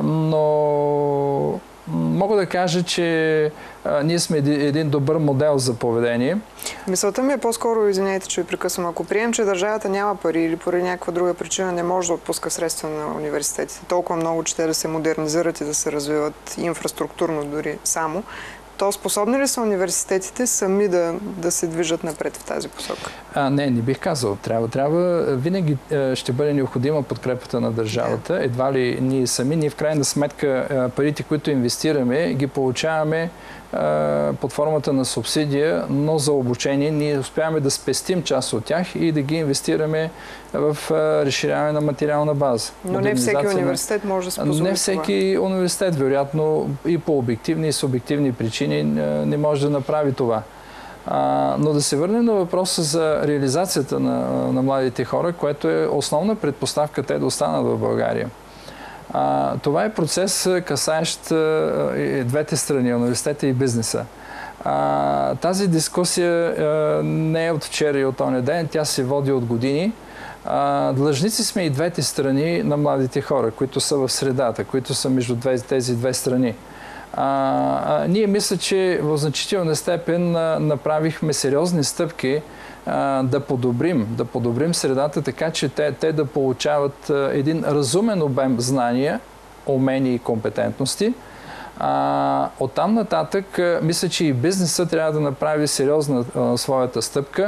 I: но мога да кажа, че а, ние сме един добър модел за поведение.
A: Мисълта ми е по-скоро, извиняйте, че ви прекъсвам, ако прием, че държавата няма пари или поради някаква друга причина не може да отпуска средства на университетите, толкова много, че те да се модернизират и да се развиват инфраструктурно дори само, то способни ли са университетите сами да, да се движат напред в тази посока? А,
I: не, не бих казал. Трябва, трябва. Винаги ще бъде необходима подкрепата на държавата. Yeah. Едва ли ние сами, ние в крайна сметка парите, които инвестираме, ги получаваме под формата на субсидия, но за обучение ние успяваме да спестим част от тях и да ги инвестираме в разширяване на материална база.
A: Но не всеки университет може да се позволи.
I: Не всеки това. университет, вероятно, и по обективни и субективни причини не може да направи това. А, но да се върнем на въпроса за реализацията на, на младите хора, което е основна предпоставка те да останат в България. А, това е процес, касаещ а, двете страни, университета и бизнеса. А, тази дискусия а, не е от вчера и от оня ден, тя се води от години. А, длъжници сме и двете страни на младите хора, които са в средата, които са между две, тези две страни. А, а, ние мисля, че в значителна степен а, направихме сериозни стъпки а, да подобрим, да подобрим средата, така че те, те да получават а, един разумен обем знания, умения и компетентности. А, оттам нататък, а, мисля, че и бизнесът трябва да направи сериозна а, своята стъпка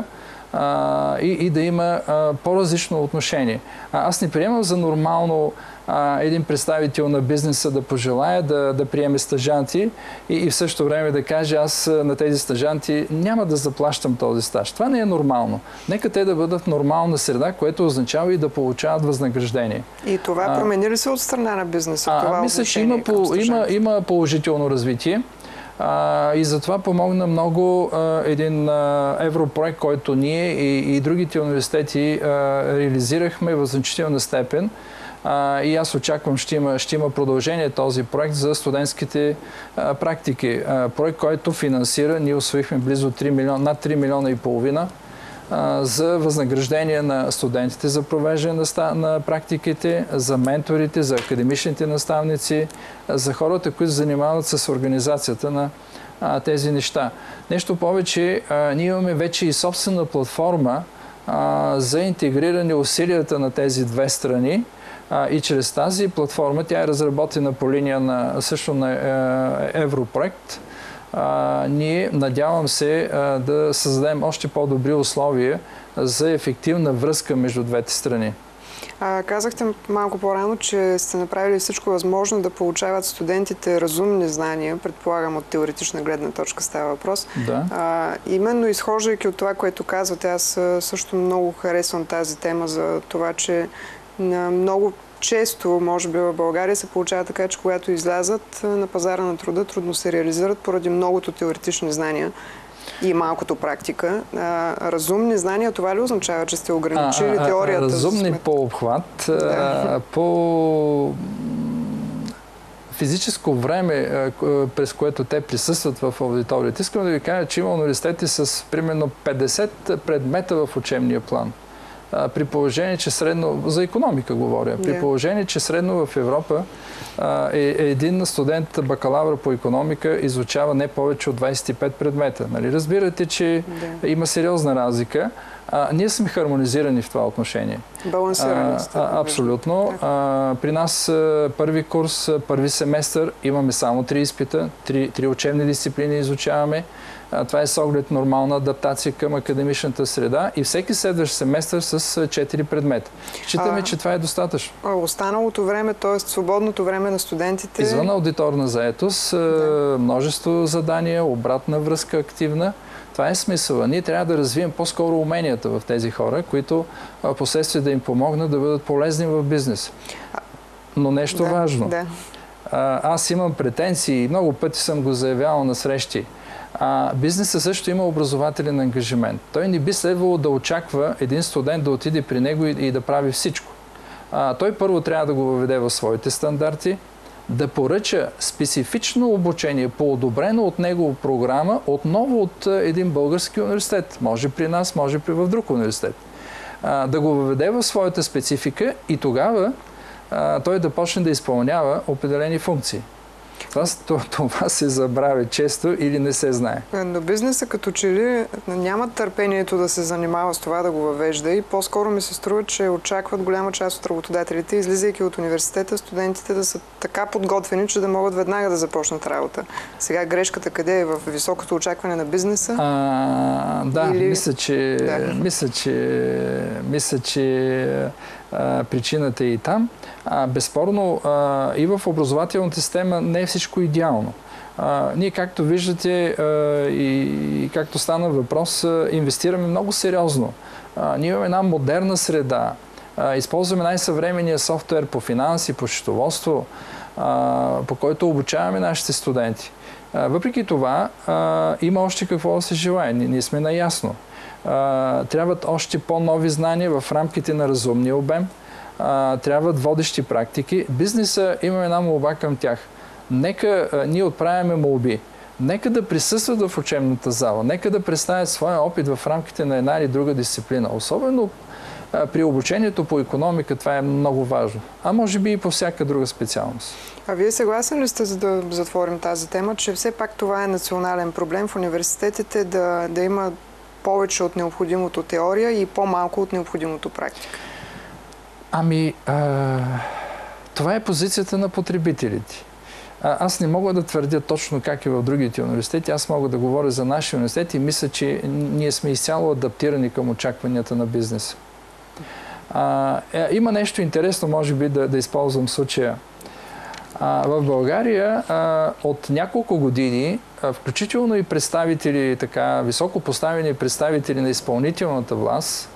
I: а, и, и да има по-различно отношение. А, аз не приемам за нормално а, един представител на бизнеса да пожелая да, да приеме стажанти и, и в същото време да каже: аз на тези стажанти няма да заплащам този стаж. Това не е нормално. Нека те да бъдат в нормална среда, което означава и да получават възнаграждение.
A: И това промени ли се от страна на бизнеса?
I: А,
A: това
I: мисля, че има, по, има, има положително развитие. А, и затова помогна много а, един а, европроект, който ние и, и другите университети а, реализирахме в значителна степен. А, и аз очаквам, ще има, ще има продължение този проект за студентските а, практики. А, проект, който финансира, ние усвоихме близо три милиона, над три милиона и половина а, за възнаграждение на студентите за провеждане на, на практиките, за менторите, за академичните наставници, за хората, които се занимават с организацията на а, тези неща. Нещо повече, а, ние имаме вече и собствена платформа а, за интегриране усилията на тези две страни. А, и чрез тази платформа, тя е разработена по линия на, също на е, Европроект, а, ние надявам се а, да създадем още по-добри условия за ефективна връзка между двете страни.
A: А, казахте малко по-рано, че сте направили всичко възможно да получават студентите разумни знания, предполагам от теоретична гледна точка става въпрос.
I: Да.
A: А, именно изхождайки от това, което казвате, аз също много харесвам тази тема за това, че много често, може би в България, се получава така, че когато излязат на пазара на труда, трудно се реализират поради многото теоретични знания и малкото практика. А, разумни знания, това ли означава, че сте ограничили а, теорията?
I: А, разумни по обхват, да. по физическо време, през което те присъстват в аудиторията. Искам да ви кажа, че има университети с примерно петдесет предмета в учебния план. При положение, че средно, за икономика говоря, при положение, че средно в Европа е, един студент бакалавър по икономика изучава не повече от двадесет и пет предмета. Нали? Разбирате, че да. има сериозна разлика. А, ние сме хармонизирани в това отношение.
A: Балансирани сте.
I: Абсолютно. А, при нас първи курс, първи семестър имаме само три изпита, три, три учебни дисциплини изучаваме. Това е с оглед нормална адаптация към академичната среда и всеки следващ семестър с четири предмета. Считаме, а, че това е достатъчно.
A: А останалото време, т.е. свободното време на студентите?
I: Извън аудиторна заетост, да. множество задания, обратна връзка активна. Това е смисъла. Ние трябва да развием по-скоро уменията в тези хора, които последствие да им помогнат да бъдат полезни в бизнес. Но нещо
A: да,
I: важно.
A: Да.
I: Аз имам претенции, много пъти съм го заявявал на срещи. А, бизнесът също има образователен ангажимент. Той не би следвало да очаква един студент да отиде при него и, и да прави всичко. А, той първо трябва да го въведе в своите стандарти, да поръча специфично обучение по одобрена от него програма, отново от един български университет. Може при нас, може при в друг университет. А, да го въведе в своята специфика и тогава а, той да почне да изпълнява определени функции. Това, това се забравя често или не се знае.
A: Но бизнеса като че ли няма търпението да се занимава с това да го въвежда и по-скоро ми се струва, че очакват голяма част от работодателите, излизайки от университета, студентите да са така подготвени, че да могат веднага да започнат работа. Сега грешката къде е? В високото очакване на бизнеса?
I: А, да,
A: или...
I: мисля, че,
A: да.
I: мисля, че, мисля, че а, причината е и там. А, безспорно а, и в образователната система не е всичко идеално. А, ние, както виждате а, и, и както стана въпрос, а, инвестираме много сериозно. А, ние имаме една модерна среда. А, използваме най-съвременния софтуер по финанси, по счетоводство, а, по който обучаваме нашите студенти. А, въпреки това, а, има още какво да се желае. Ние, ние сме наясно. А, трябват още по-нови знания в рамките на разумния обем. а, трябват водещи практики. Бизнеса, имаме една молба към тях. Нека а, ние отправяме молби. Нека да присъстват в учебната зала, нека да представят своя опит в рамките на една или друга дисциплина. Особено а, при обучението по икономика това е много важно. А може би и по всяка друга специалност.
A: А вие съгласен ли сте, за да затворим тази тема, че все пак това е национален проблем в университетите да, да има повече от необходимото теория и по-малко от необходимото практика?
I: Ами, а, това е позицията на потребителите. А, аз не мога да твърдя точно как е в другите университети. Аз мога да говоря за нашия университет и мисля, че ние сме изцяло адаптирани към очакванията на бизнеса. А, е, има нещо интересно, може би, да, да използвам случая. А, в България а, от няколко години, а, включително и представители, така високо поставени представители на изпълнителната власт,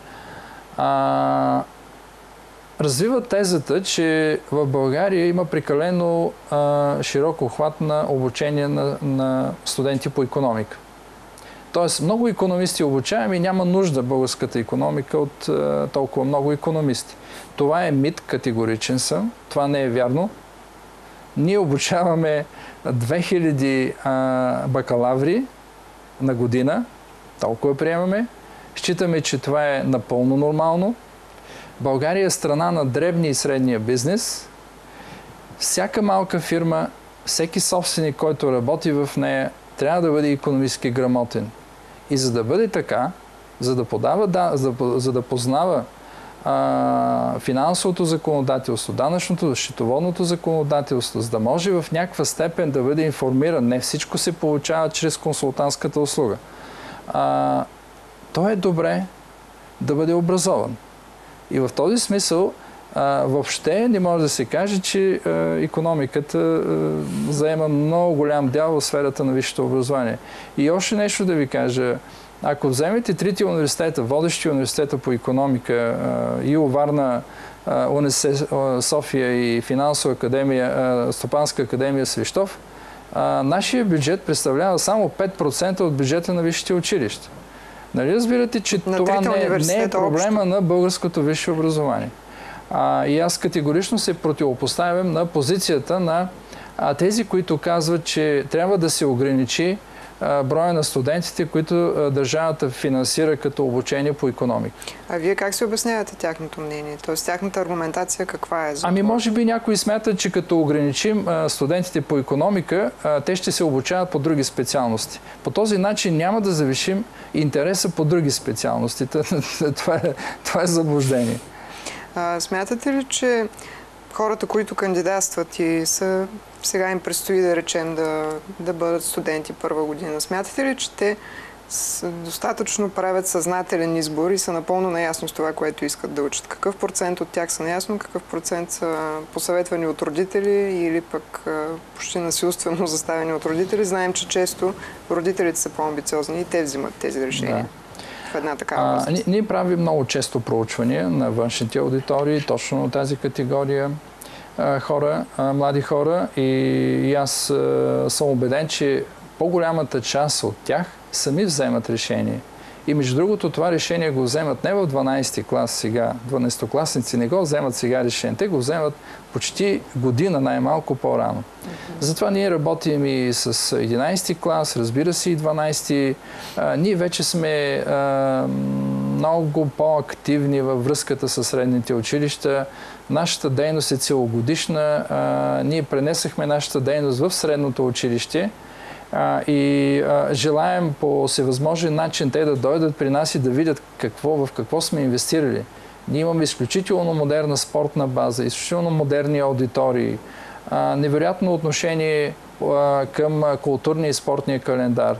I: а, развиват тезата, че в България има прекалено а, широк охват на обучение на, на студенти по икономика. Тоест, много икономисти обучаваме и няма нужда българската икономика от а, толкова много икономисти. Това е мит, категоричен съм. Това не е вярно. Ние обучаваме две хиляди а, бакалаври на година. Толкова приемаме. Считаме, че това е напълно нормално. България е страна на дребния и средния бизнес. Всяка малка фирма, всеки собственик, който работи в нея, трябва да бъде икономически грамотен. И за да бъде така, за да, подава, да, за, за да познава а, финансовото законодателство, данъчното, счетоводното законодателство, за да може в някаква степен да бъде информиран, не всичко се получава чрез консултантската услуга. А, то е добре да бъде образован. И в този смисъл а, въобще не може да се каже, че а, икономиката а, заема много голям дял в сферата на висшето образование. И още нещо да ви кажа. Ако вземете трите университета, водещи университета по икономика, а, ИУ Варна, а, УНСС София и Финансова академия, а, Стопанска академия Свищов, а, нашия бюджет представлява само пет процента от бюджета на висшите училища. Нали разбирате, че на това не, не е проблема общо на българското висше образование. А, и аз категорично се противопоставям на позицията на а, тези, които казват, че трябва да се ограничи а, броя на студентите, които а, държавата финансира като обучение по икономика.
A: А вие как се обяснявате тяхното мнение? Тоест тяхната аргументация каква е? За
I: ами
A: това?
I: Може би някои смятат, че като ограничим а, студентите по икономика, а, те ще се обучават по други специалности. По този начин няма да завишим интереса по други специалности. това, е, това е заблуждение.
A: А, смятате ли, че хората, които кандидатстват и са, сега им предстои да речем да, да бъдат студенти първа година, смятате ли, че те достатъчно правят съзнателен избор и са напълно наясно с това, което искат да учат? Какъв процент от тях са наясно, какъв процент са посъветвани от родители или пък почти насилствено заставени от родители? Знаем, че често родителите са по-амбициозни и те взимат тези решения. Да. В една такава възраст.
I: Ние, ние правим много често проучвания на външните аудитории, точно на тази категория а, хора, а, млади хора, и, и аз а, съм убеден, че по-голямата част от тях сами вземат решение. И между другото, това решение го вземат не в дванадесети клас сега. дванадесетокласници не го вземат сега решение. Те го вземат почти година най-малко по-рано. Mm-hmm. Затова ние работим и с единадесети клас, разбира се и дванадесети. А, ние вече сме а, много по-активни във връзката с средните училища. Нашата дейност е целогодишна. А, ние пренесахме нашата дейност в средното училище. А, и а, желаем по всевъзможен начин те да дойдат при нас и да видят какво, в какво сме инвестирали. Ние имаме изключително модерна спортна база, изключително модерни аудитории, а, невероятно отношение а, към културния и спортния календар.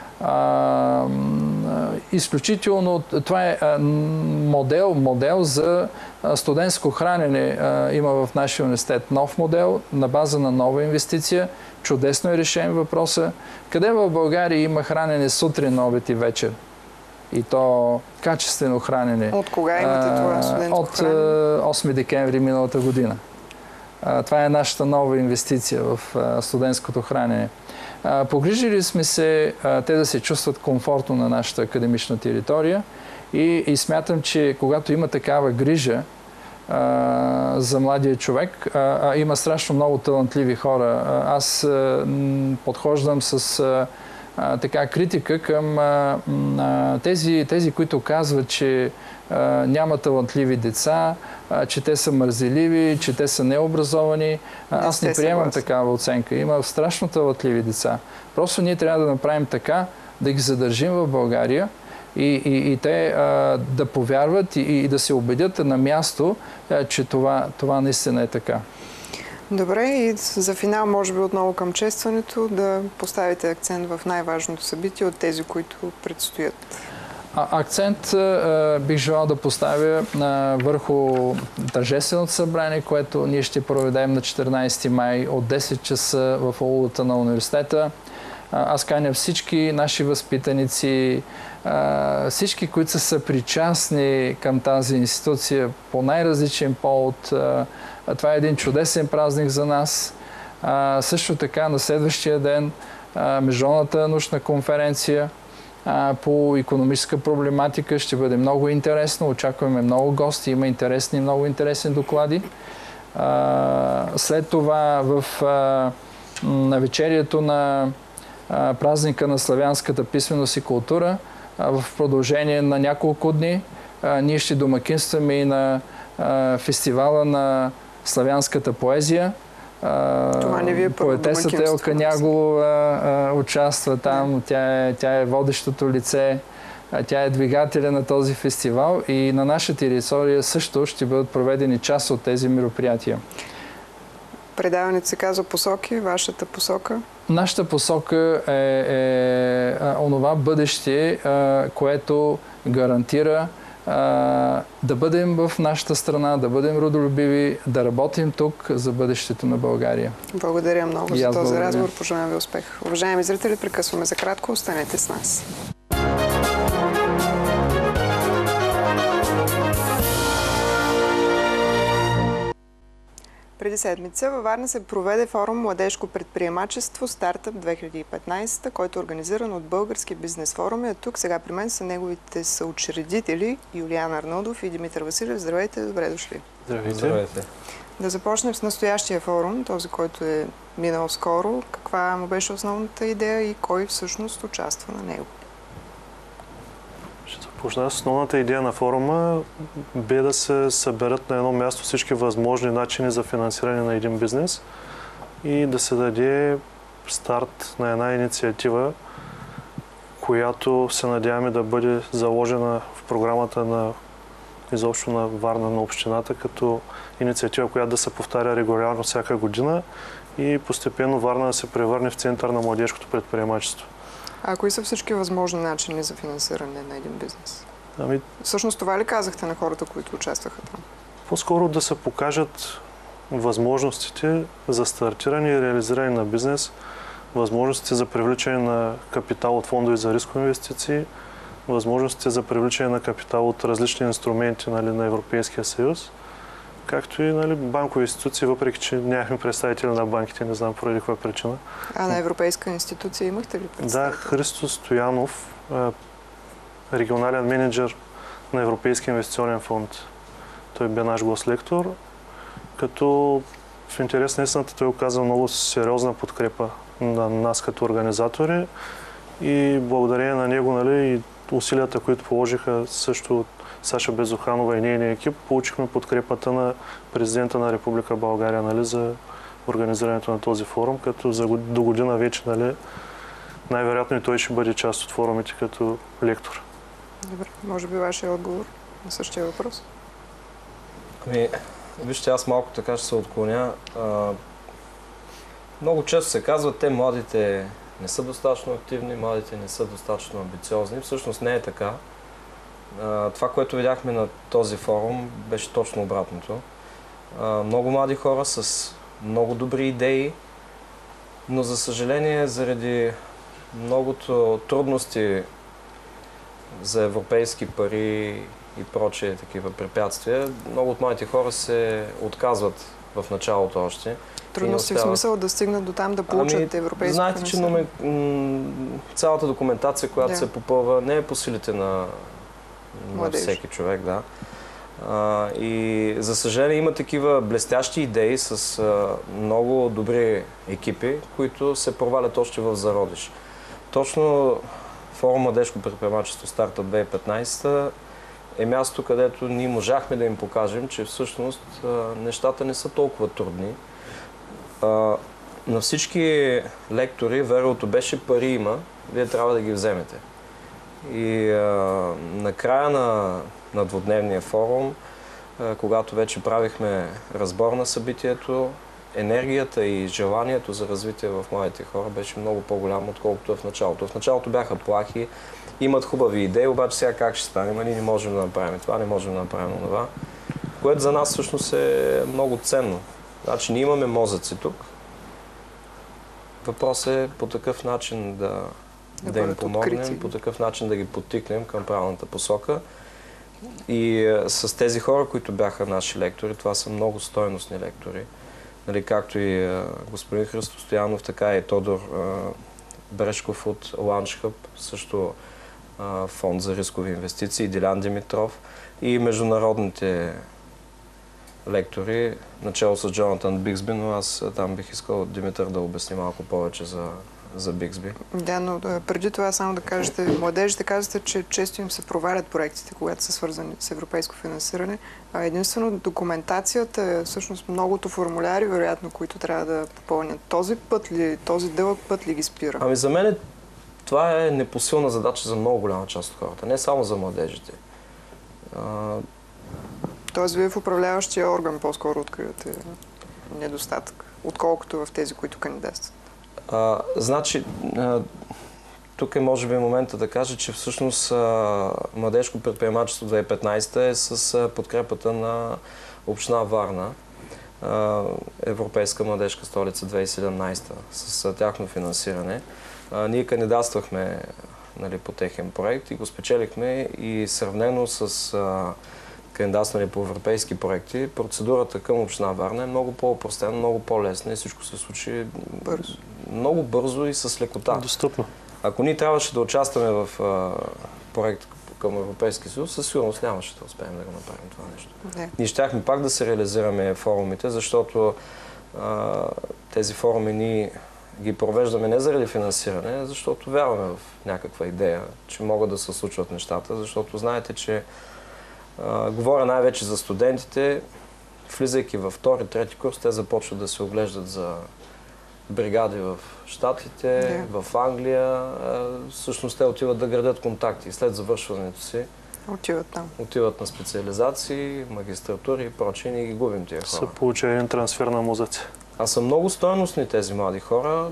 I: А, изключително, това е а, модел, модел за а, студентско хранене а, има в нашия университет. Нов модел на база на нова инвестиция. Чудесно е решен въпроса. Къде в България има хранене сутрин, обед и вечер? И то качествено хранене.
A: От кога имате това студентско
I: От
A: хранене?
I: От осми декември миналата година. А, това е нашата нова инвестиция в а, студентското хранене. А, погрижили сме се а, те да се чувстват комфортно на нашата академична територия и, и смятам, че когато има такава грижа, а, за младия човек. А, а, има страшно много талантливи хора. А, аз а, подхождам с а, а, така критика към а, а, тези, тези, които казват, че а, няма талантливи деца, а, че те са мързеливи, че те са необразовани. А, аз не приемам съгласен. Такава оценка. Има страшно талантливи деца. Просто ние трябва да направим така, да ги задържим в България и, и, и те а, да повярват и, и да се убедят на място, а, че това, това наистина е така.
A: Добре, и за финал, може би отново към честването, да поставите акцент в най-важното събитие от тези, които предстоят.
I: А, акцент а, бих желал да поставя а, върху тържественото събрание, което ние ще проведем на четиринайсети май от десет часа в аулата на университета. А, аз каня всички наши възпитаници, а, всички, които са съпричастни към тази институция по най-различен повод. А, това е един чудесен празник за нас. А, също така на следващия ден а, Международната научна конференция а, по икономическа проблематика ще бъде много интересно. Очакваме много гости, има интересни, много интересни доклади. А, след това в а, навечерието на а, празника на славянската писменост и култура, а, в продължение на няколко дни а, ние ще домакинстваме и на а, фестивала на славянската поезия.
A: Това не ви е първо домакинство.
I: Поетесата Елка Няголова участва там. Тя е, тя е водещото лице. Тя е двигателя на този фестивал и на наша територия също ще бъдат проведени част от тези мероприятия.
A: Предаването се казва посоки. Вашата посока?
I: Нашата посока е, е, е онова бъдеще, е, което гарантира да бъдем в нашата страна, да бъдем родолюбиви, да работим тук за бъдещето на България.
A: Благодаря много за този разговор. Пожелавам ви успех. Уважаеми зрители, прекъсваме за кратко. Останете с нас. Преди седмица във Варна се проведе форум Младежко предприемачество Стартъп две хиляди и петнайсета, който е организиран от Български бизнес форум. А тук сега при мен са неговите съучредители Юлиан Арнолдов и Димитър Василев. Здравейте, добре дошли.
J: Здравейте. Здравейте.
A: Да започнем с настоящия форум, този, който е минал скоро. Каква му беше основната идея и кой всъщност участва на него?
J: Ще започна. Основната идея на форума бе да се съберат на едно място всички възможни начини за финансиране на един бизнес и да се даде старт на една инициатива, която се надяваме да бъде заложена в програмата на изобщо на Варна, на общината, като инициатива, която да се повтаря регулярно всяка година и постепенно Варна да се превърне в център на младежкото предприемачество.
A: А кои са всички възможни начини за финансиране на един бизнес?
J: Ами...
A: Всъщност това ли казахте на хората, които участваха там?
J: По-скоро да се покажат възможностите за стартиране и реализиране на бизнес, възможностите за привличане на капитал от фондове за рискови инвестиции, възможностите за привличане на капитал от различни инструменти, нали, на Европейския съюз, както и, нали, банкови институции, въпреки че нямахме представители на банките, не знам поради каква причина.
A: А на европейска институция имахте ли представители?
J: Да, Христо Стоянов, регионален менеджер на Европейския инвестиционен фонд. Той бе наш гост-лектор, като в интерес на истината той оказа много сериозна подкрепа на нас като организатори и благодарение на него, нали, и усилията, които положиха също Саша Безуханова и нейния екип, получихме подкрепата на президента на Република България, нали, за организирането на този форум, като за до година вече, нали, най-вероятно и той ще бъде част от форумите като лектор.
A: Добре, може би вашия отговор на същия въпрос?
K: Ами, вижте, аз малко така ще се отклоня. А, много често се казва, те младите не са достатъчно активни, младите не са достатъчно амбициозни. Всъщност не е така. А, това, което видяхме на този форум, беше точно обратното. А, много млади хора с много добри идеи, но за съжаление, заради многото трудности за европейски пари и прочие такива препятствия, много от моите хора се отказват в началото още.
A: Трудности в смисъл да стигнат до там да получат ами, европейски
K: знаете, че номе, цялата документация, която yeah. се попълва, не е по силите на, на всеки човек. Да. А, и за съжаление има такива блестящи идеи с а, много добри екипи, които се провалят още в зародиш. Точно форум Младежко предприемачество Старта две хиляди и петнадесета е място, където ние можахме да им покажем, че всъщност а, нещата не са толкова трудни. А, на всички лектори верото беше: пари има, вие трябва да ги вземете. И а, на края на, на двудневния форум, а, когато вече правихме разбор на събитието, енергията и желанието за развитие в младите хора беше много по-голямо, отколкото в началото. В началото бяха плахи, имат хубави идеи, обаче сега как ще стане? Ние не можем да направим това, не можем да направим това, което за нас всъщност е много ценно. Значи ние имаме мозъци тук. Въпрос е по такъв начин да, да, да им помогнем, открити. По такъв начин да ги подтикнем към правилната посока. И а, с тези хора, които бяха наши лектори, това са много стойностни лектори. Нали, както и а, господин Христо Стоянов, така и Тодор а, Брешков от Launch Hub, също а, фонд за рискови инвестиции, Дилян Димитров и международните лектори, начало с Джонатан Биксби, но аз там бих искал Димитър да обясни малко повече за, за Биксби.
A: Да, но преди това само да кажете, младежите казвате, че често им се провалят проектите, когато са свързани с европейско финансиране. А единствено документацията е всъщност многото формуляри, вероятно, които трябва да попълнят. Този път ли, този дълъг път ли ги спира?
K: Ами за мен това е непосилна задача за много голяма част от хората, не само за младежите. А...
A: Тоест, вие в управляващия орган по-скоро откривате недостатък, отколкото в тези, които кандидатстват.
K: А, значи, а, тук е може би момента да кажа, че всъщност а, Младежко предприемачество две хиляди и петнадесета е с а, подкрепата на община Варна, а, Европейска младежка столица две хиляди и седемнадесета, с а, тяхно финансиране. А, ние кандидатствахме, нали, по техен проект и го спечелихме, и сравнено с а, кандидатстване по европейски проекти, процедурата към община Варна е много по-опростена, много по-лесна и всичко се случи
A: бързо. Много
K: бързо и с лекота.
J: Достъпно.
K: Ако ние трябваше да участваме в а, проект към Европейски съюз, със сигурност нямаше да успеем да го направим това нещо.
A: Не.
K: Ние щяхме пак да се реализираме форумите, защото а, тези форуми ние ги провеждаме не заради финансиране, а защото вярваме в някаква идея, че могат да се случват нещата, защото знаете, че а, говоря най-вече за студентите, влизайки във втори, трети курс, те започват да се оглеждат за бригади в Щатите, yeah. в Англия. Всъщност те отиват да градят контакти. След завършването си
A: отиват там.
K: Отиват на специализации, магистратури и прочие, ние ги губим тия хора.
J: Са получили един трансфер на мозъци.
K: А са много стойностни тези млади хора.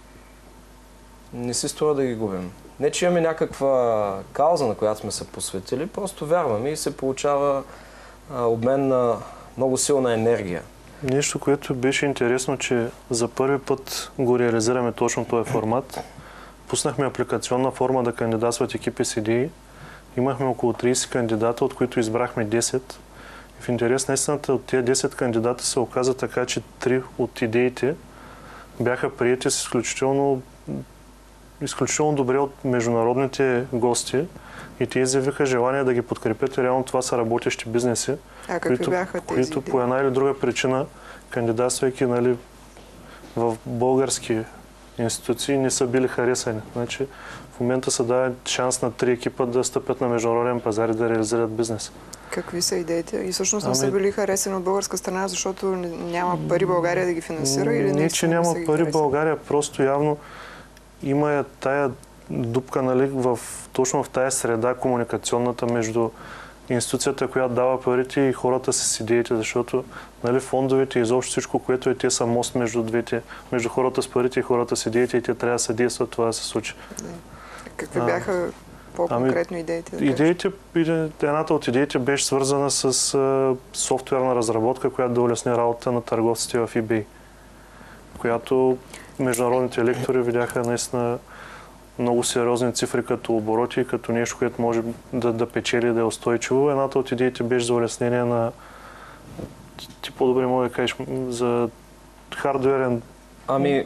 K: Не си струва да ги губим. Не, че имаме някаква кауза, на която сме се посветили, просто вярваме и се получава а, обмен на много силна енергия.
J: Нещо, което беше интересно, че за първи път го реализираме точно този формат. Пуснахме апликационна форма да кандидатстват екипи с идеи. Имахме около тридесет кандидата, от които избрахме десет. И в интерес на истината, от тези десет кандидата се оказа така, че три от идеите бяха приети с изключително, изключително добре от международните гости. И те изявиха желание да ги подкрепят. И реално това са работещи бизнеси,
A: а какви
J: които,
A: бяха тези
J: които
A: идеи?
J: По една или друга причина, кандидатствайки, нали, в български институции, не са били харесани. Значи, в момента се дава шанс на три екипа да стъпят на международен пазар и да реализират бизнес.
A: Какви са идеите? И всъщност не
J: ами...
A: са били харесани от българска страна, защото няма пари България да ги финансира? Или
J: не, че няма
A: не
J: пари
A: харесани?
J: България, просто явно има тая дупка, нали, в, точно в тая среда комуникационната между институцията, която дава парите, и хората с идеите, защото, нали, фондовете и изобщо всичко, което е, те са мост между двете, между хората с парите и хората с идеите, и те трябва да съдействат това да се случи.
A: Не. Какви а, бяха по-конкретно ами, идеите? Да
J: идеите, едната от идеите беше свързана с а, софтуерна разработка, която да улесни работата на търговците в eBay, която международните лектори видяха наистина много сериозни цифри като обороти, като нещо, което може да, да печели, да е устойчиво. Едната от идеите беше за улеснение на... Ти по-добре мога да кажеш за хардуерен...
K: Ами,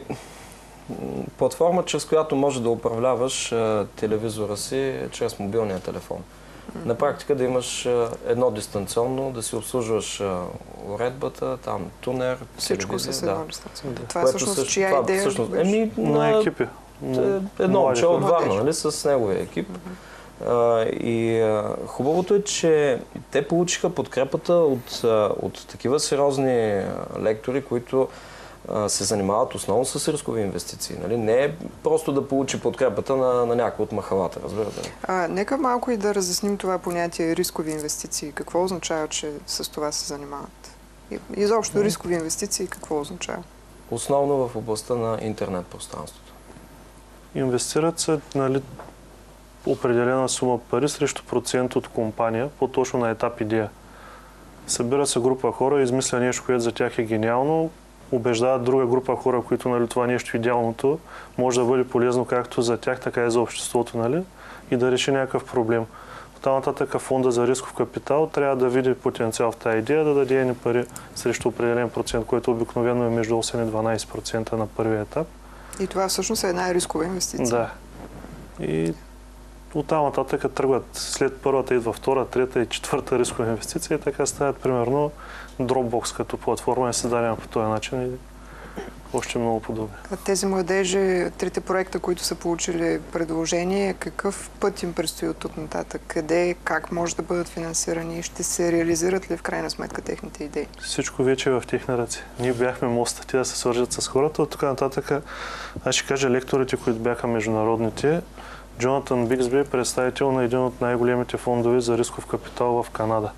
K: платформа, чрез която може да управляваш а, телевизора си чрез мобилния телефон. На практика да имаш едно дистанционно, да си обслужваш уредбата, там тунер,
A: всичко с едно
K: да.
A: дистанционно. Това е всъщност чия това, идея?
K: Всъщност, еми,
J: на екипи.
K: Едно момче от Варна, нали, с неговия екип. Uh-huh. Uh, и uh, хубавото е, че те получиха подкрепата от, uh, от такива сериозни uh, лектори, които uh, се занимават основно с рискови инвестиции. Нали? Не е просто да получи подкрепата на, на някой от махалата, разбирате.
A: А, нека малко и да разясним това понятие рискови инвестиции. Какво означава, че с това се занимават? Изобщо рискови инвестиции какво означава?
K: Основно в областта на интернет пространството.
J: Инвестират се, нали, определена сума пари срещу процент от компания, по-точно на етап идея. Събира се група хора, измисля нещо, което за тях е гениално, убеждават друга група хора, които, нали, това нещо идеалното може да бъде полезно както за тях, така и за обществото, нали, и да реши някакъв проблем. Оттам нататък фонда за рисков капитал трябва да види потенциал в тази идея, да даде едни пари срещу определен процент, който обикновено е между осем и дванадесет процента на първия етап.
A: И това всъщност е една рискова инвестиция.
J: Да. И оттам нататък тръгват след първата идва втора, трета и четвърта рискова инвестиция и така стават примерно Dropbox като платформа е създадена по този начин и още много подобни.
A: А тези младежи, трите проекта, които са получили предложение, какъв път им предстои от тук нататък? Къде, как може да бъдат финансирани? Ще се реализират ли в крайна сметка техните идеи?
J: Всичко вече е в техни ръце. Ние бяхме моста, те да се свържат с хората. От тук нататък, аз ще кажа лекторите, които бяха международните. Джонатан Биксби е представител на един от най-големите фондове за рисков капитал в Канада.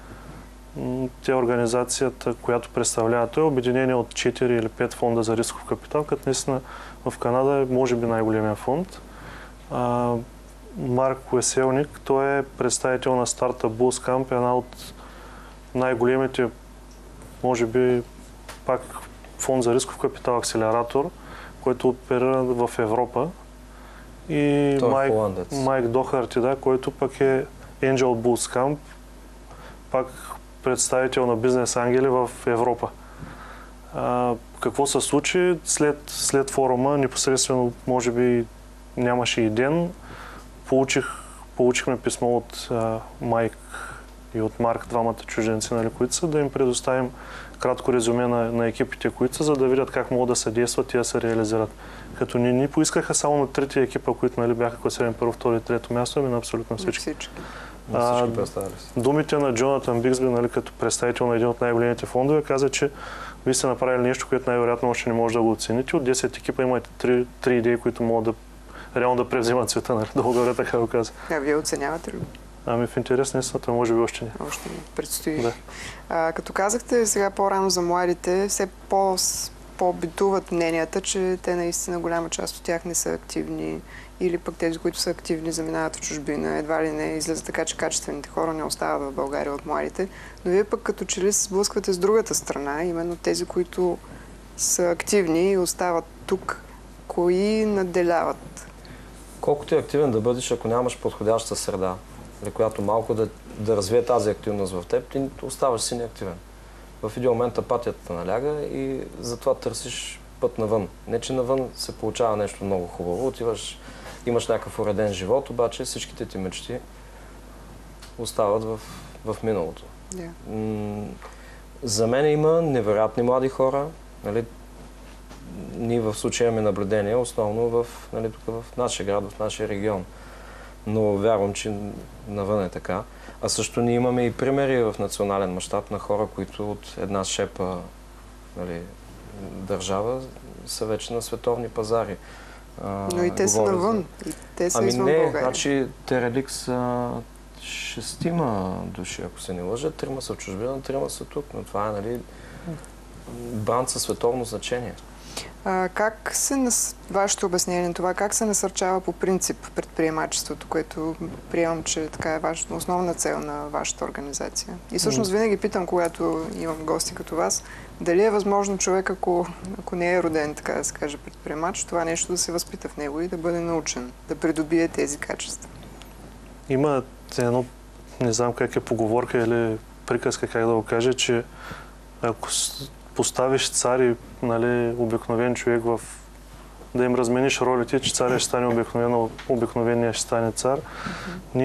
J: Тя е организацията, която представлява той, е обединение от четири или пет фонда за рисков капитал, като наистина в Канада е може би най-големия фонд. А, Марк Уеселник, той е представител на Startup Bootcamp, една от най-големите, може би пак фонд за рисков капитал акселератор, който оперира в Европа. И Майк, Майк Дохарти, да, който пък е Angel Bootcamp, пак представител на бизнес ангели в Европа. А, какво се случи след, след форума, непосредствено, може би нямаше и ден, получих, получихме писмо от а, Майк и от Марк, двамата чужденци, нали, които са, да им предоставим кратко резюме на, на екипите, които са, за да видят как могат да се действат и да се реализират. Като ни, ни поискаха само на трите екипа, които, нали, бяха класирани първо, второ и трето място, ами на абсолютно всички. всички. А, думите на Джонатан Биксби, нали, като представител на един от най-големите фондове, каза, че вие сте направили нещо, което най-вероятно още не може да го оцените. От десет екипа имате три, три идеи, които могат да реално да превземат света, нали, долу-горе, така го каза.
A: А вие оценявате ли?
J: Ами в интерес на истината, може би още не.
A: Още не. Предстои.
J: Да.
A: А, като казахте сега по-рано за младите, все по, по-битуват мненията, че те наистина голяма част от тях не са активни или пък тези, които са активни, заминават в чужбина. Едва ли не излиза така, че качествените хора не остават в България от младите. Но вие пък като че ли се сблъсквате с другата страна, именно тези, които са активни и остават тук. Кои надделяват?
K: Колкото е активен да бъдеш, ако нямаш подходяща среда, при която малко да, да развие тази активност в теб, ти оставаш си неактивен. В един момент апатията наляга и затова търсиш път навън. Не, че навън се получава нещо много хубаво, отиваш, имаш някакъв уреден живот, обаче всичките ти мечти остават в, в миналото. Yeah. За мен има невероятни млади хора. Нали, ние в случая имаме наблюдение, основно в, нали, тук в нашия град, в нашия регион. Но вярвам, че навън е така. А също ние имаме и примери в национален мащаб на хора, които от една шепа, нали, държава са вече на световни пазари.
A: Но и те са навън. И те са
K: ами
A: извън
K: не,
A: България.
K: Значи Терелик са шестима души, ако се не лъжа. Трима са в чужбина, трима са тук. Но това е, нали, бранд със световно значение.
A: А, как се, нас... вашето обяснение на това, как се насърчава по принцип предприемачеството, което приемам, че така е ваша основна цел на вашата организация? И всъщност винаги питам, когато имам гости като вас, дали е възможно човек, ако, ако не е роден, така да се каже, предприемач, това нещо да се възпита в него и да бъде научен, да придобие тези качества?
J: Има едно, не знам как е поговорка или приказка, как да го кажа, че ако поставиш цар и, нали, обикновен човек в... да им размениш ролите, че царя ще стане обикновено, обикновения ще стане цар. Mm-hmm. Ние не,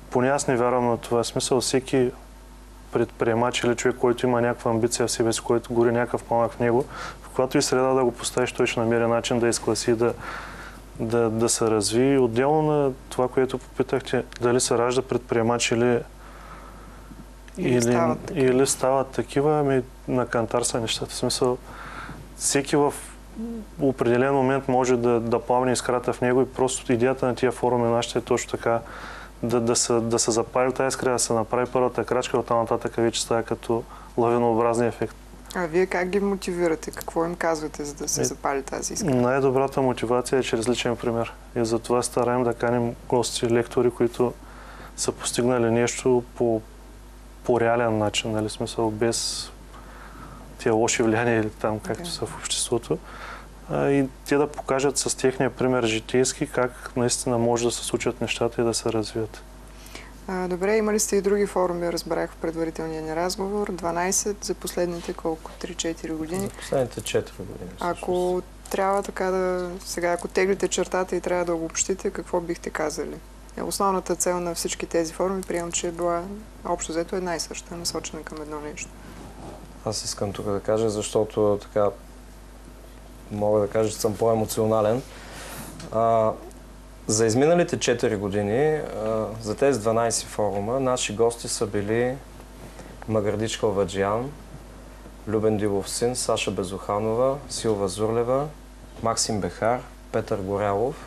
J: поне аз не вярвам на това смисъл. Всеки предприемач или човек, който има някаква амбиция в себе си, който гори някакъв пламък в него, в която и среда да го поставиш, той ще намери начин да изкласи, да, да, да се разви. Отделно на това, което попитахте, дали се ражда предприемач или,
A: или,
J: или,
A: стават, такива.
J: или стават такива, ами на кантар са нещата. В смисъл, всеки в определен момент може да, да плавне искрата в него и просто идеята на тия форуми нашите е точно така да, да, се, да се запали тази искра, да се направи първата крачка, оттам нататък вече става като лавинообразния ефект.
A: А вие как ги мотивирате? Какво им казвате, за да се запали тази искра?
J: Най-добрата мотивация е чрез личен пример. И затова стараем да каним гости, лектори, които са постигнали нещо по, по реален начин, нали, смисъл, без тия лоши влияния или там, както okay. са в обществото. А, и те да покажат с техния пример житейски как наистина може да се случат нещата и да се развият.
A: А, добре, имали сте и други форуми, разбрах в предварителния ни разговор. дванайсет за последните колко? три-четири години?
K: За последните четири години.
A: Ако трябва така да... Сега, ако теглите чертата и трябва да обобщите, какво бихте казали? Основната цел на всички тези форуми, приемам, че е била общо взето една и съща, насочена към едно нещо.
K: Аз искам тук да кажа, защото така мога да кажа, че съм по-емоционален. А, за изминалите четири години, а, за тези дванайсет форума, наши гости са били Магардич Калваджиян, Любен Дилов син, Саша Безуханова, Силва Зурлева, Максим Бехар, Петър Горялов.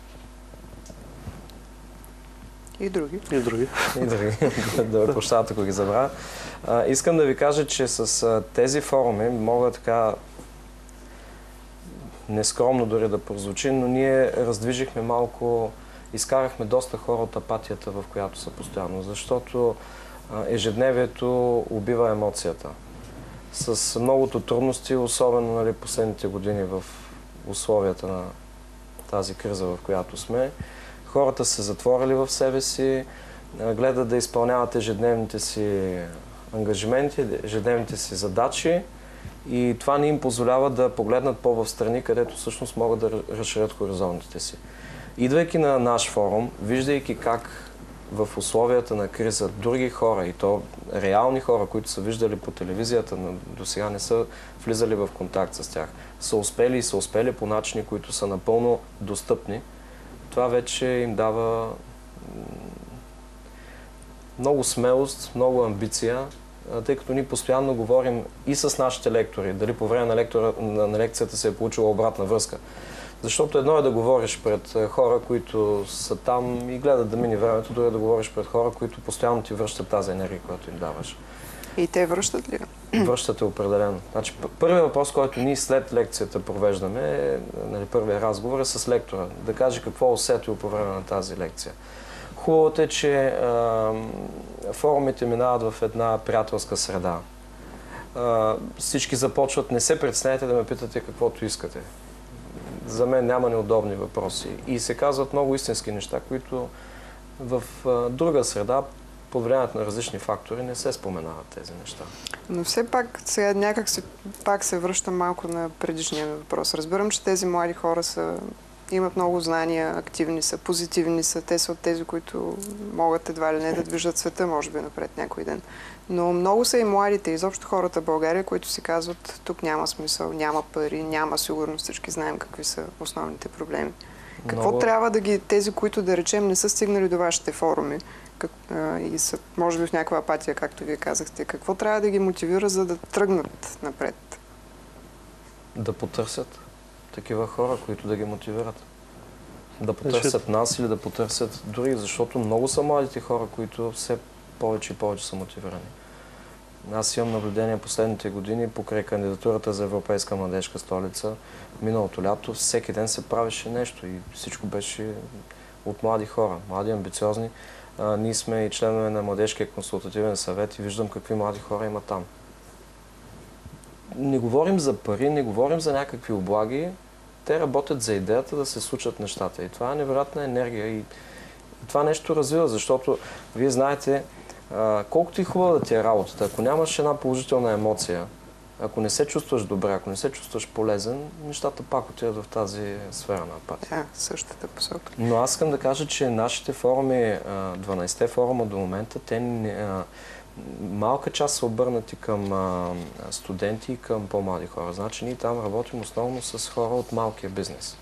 A: И други.
J: И други.
K: И други. Да ме прощават, ако ги забравя. А, искам да ви кажа, че с а, тези форуми мога така нескромно дори да прозвучи, но ние раздвижихме малко, изкарахме доста хора от апатията, в която са постоянно, защото а, ежедневието убива емоцията. С многото трудности, особено, нали, последните години в условията на тази криза, в която сме, хората се затворили в себе си, гледат да изпълняват ежедневните си ангажименти, ежедневните си задачи и това не им позволява да погледнат по-в страни, където всъщност могат да разширят хоризонтите си. Идвайки на наш форум, виждайки как в условията на криза други хора, и то реални хора, които са виждали по телевизията, но досега не са влизали в контакт с тях, са успели и са успели по начини, които са напълно достъпни, това вече им дава много смелост, много амбиция, тъй като ние постоянно говорим и с нашите лектори, дали по време на, лектора, на, на лекцията се е получила обратна връзка. Защото едно е да говориш пред хора, които са там и гледат да мине времето, дори да говориш пред хора, които постоянно ти връщат тази енергия, която им даваш.
A: И те връщат ли?
K: Връщате определено. Значи, първият въпрос, който ние след лекцията провеждаме, е, нали, първият разговор е с лектора. Да каже какво усетил по време на тази лекция. Хубавото е, че а, форумите минават в една приятелска среда. А, всички започват, не се притеснете да ме питате каквото искате. За мен няма неудобни въпроси. И се казват много истински неща, които в а, друга среда, по времето на различни фактори, не се споменават тези неща.
A: Но все пак, сега някак се, пак се връщам малко на предишния въпрос. Разбирам, че тези млади хора са, имат много знания, активни са, позитивни са. Те са от тези, които могат едва ли не да движат света, може би, напред някой ден. Но много са и младите, изобщо хората в България, които си казват, тук няма смисъл, няма пари, няма сигурност, всички знаем какви са основните проблеми. Какво много... трябва да ги, тези, които да речем не са стигнали до вашите форуми, как, а, и са, може би в някаква апатия, както вие казахте, какво трябва да ги мотивира, за да тръгнат напред?
K: Да потърсят такива хора, които да ги мотивират. Да потърсят нас или да потърсят други, защото много са младите хора, които все повече и повече са мотивирани. Аз имам наблюдение последните години покрай кандидатурата за Европейска младежка столица. Миналото лято всеки ден се правеше нещо и всичко беше от млади хора, млади, амбициозни. А, ние сме и членове на Младежкия консултативен съвет и виждам какви млади хора има там. Не говорим за пари, не говорим за някакви облаги. Те работят за идеята да се случат нещата. И това е невероятна енергия. И, и това нещо развива, защото вие знаете, а, колкото и хубава да ти е работата, ако нямаш една положителна емоция, Ако не се чувстваш добре, ако не се чувстваш полезен, нещата пак отиват в тази сфера на апатия.
A: Да, същата посока.
K: Но аз искам да кажа, че нашите форуми, дванайсетте форума до момента, те не, малка част са обърнати към а, студенти и към по-млади хора. Значи ние там работим основно с хора от малкия бизнес.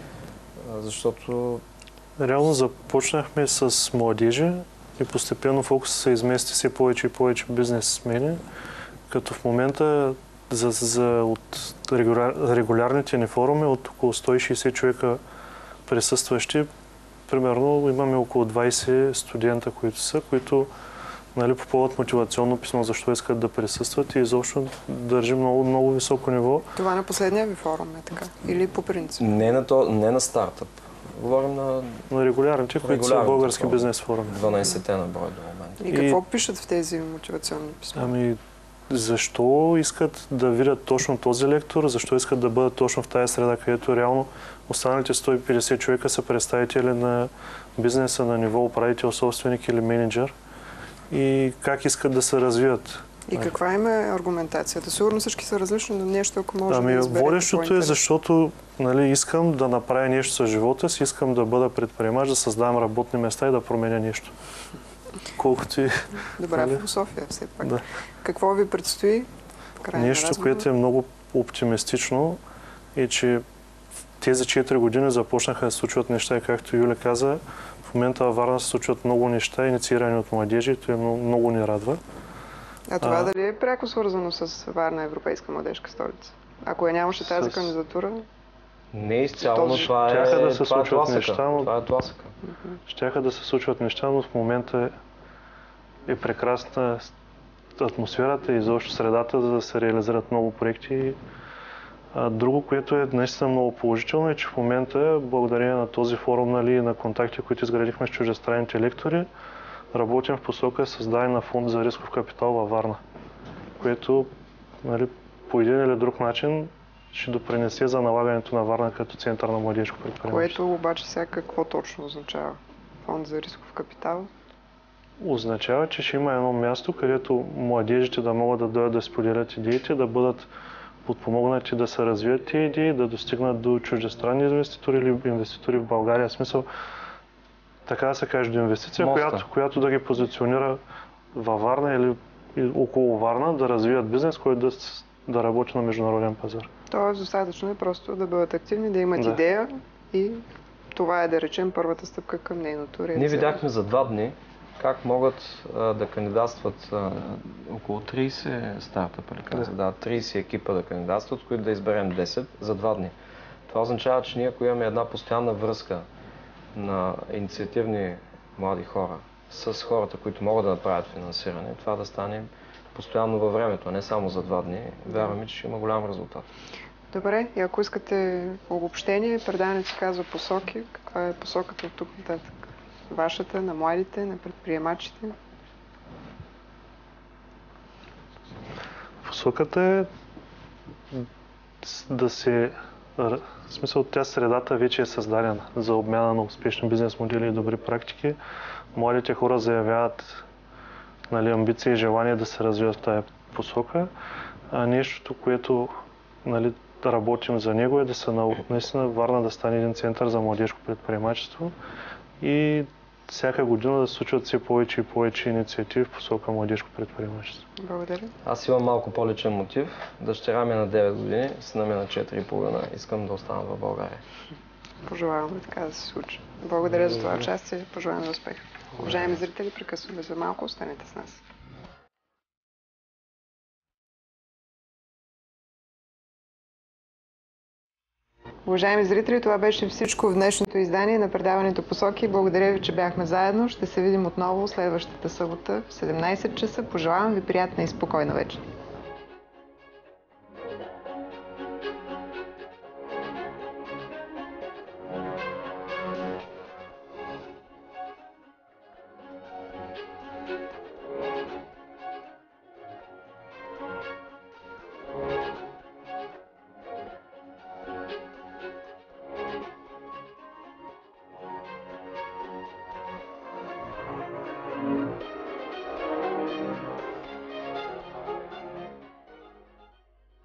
K: А, защото...
J: Реално започнахме с младежи и постепенно фокусът се измести все повече и повече бизнесмени, като в момента за, за, от регуляр, регулярните ни форуми от около сто и шейсет човека присъстващи, примерно имаме около двайсет студента, които са, които нали, попълват мотивационно писмо, защо искат да присъстват и изобщо държи много, много високо ниво.
A: Това на последния ви форум е така? Или по принцип?
K: Не на, то, не на стартъп. Говорим на...
J: На регулярните, които са български форуми. Бизнес форуми.
K: дванайсетте на брой до момента.
A: И какво и... пишат в тези мотивационни писма?
J: Ами, защо искат да видят точно този лектор, защо искат да бъдат точно в тази среда, където реално останалите сто и петдесет човека са представители на бизнеса на ниво управител, собственик или менеджер и как искат да се развият.
A: И каква им е аргументацията? Сигурно всички са различни, но нещо, ако може
J: ами,
A: да изберете.
J: Водещото е, защото нали, искам да направя нещо с живота си, искам да бъда предприемач, да създавам работни места и да променя нещо. Колкото и...
A: Добра
J: нали?
A: Философия, все пак.
J: Да.
A: Какво ви предстои в края
J: нещо,
A: на разговора?
J: което е много оптимистично е, че в тези четири години започнаха да се случват неща и както Юля каза, в момента във Варна се случват много неща, инициирани от младежи, и много, много ни радва.
A: А това
J: а,
A: дали е пряко свързано с Варна Европейска младежка столица? Ако я нямаше тази
J: с...
A: кандидатура?
K: Не изцяло, но това е,
J: щяха да се
K: това е
J: случват
K: тласъка.
J: неща, но...
K: Това е тласъка.
J: Щяха да се случват неща, но в момента е, е прекрасна атмосферата и изобщо средата, за да се реализират много проекти. А, друго, което е наистина много положително, е, че в момента, благодарение на този форум нали, и на контакти, които изградихме с чуждестранните лектори, работим в посока създаване на фонд за рисков капитал във Варна, което нали, по един или друг начин ще допринесе за налагането на Варна като център на младежко предприемачество.
A: Което обаче сега какво точно означава? Фонд за рисков капитал?
J: Означава, че ще има едно място, където младежите да могат да дойдат да споделят идеите, да бъдат подпомогнати да се развият тези идеи, да достигнат до чуждестранни инвеститори или инвеститори в България. В смисъл, така да се каже, до инвестиция, която, която да ги позиционира във Варна или, или около Варна, да развият бизнес, който да, да работи на международен пазар.
A: Тоест, достатъчно е просто да бъдат активни, да имат да. идея и това е, да речем, първата стъпка към нейното реализиране.
K: Ние видяхме за два дни как могат а, да кандидатстват а, около трийсет стартъпа, да. да, трийсет екипа да кандидатстват, от които да изберем десет за два дни. Това означава, че ние ако имаме една постоянна връзка на инициативни млади хора с хората, които могат да направят финансиране, това да стане постоянно във времето, а не само за два дни. Вярваме, че ще има голям резултат.
A: Добре, и ако искате обобщение, предаването се казва посоки. Каква е посоката от тук нататък? Вашата, на младите, на предприемачите?
J: Посоката е да се... В смисъл, тя средата вече е създадена за обмяна на успешни бизнес модели и добри практики. Младите хора заявяват нали, амбиции и желание да се развиват в тази посока. А нещото, което нали, да работим за него е да се наистина Варна да стане един център за младежко предприемачество и всяка година да се случват все повече и повече инициативи в посока младежко предприемачество.
A: Благодаря.
K: Аз имам малко по-личен мотив. Дъщеря ми е на девет години, сина ми е на четири и половина. Искам да остана в България.
A: Пожелавам така да се случи. Благодаря за това участие. Пожелавам за успех. Уважаеми зрители, прекъсваме за малко. Останете с нас. Уважаеми зрители, това беше всичко в днешното издание на предаването Посоки. Благодаря ви, че бяхме заедно. Ще се видим отново следващата събота в седемнайсет часа. Пожелавам ви приятна и спокойна вечер.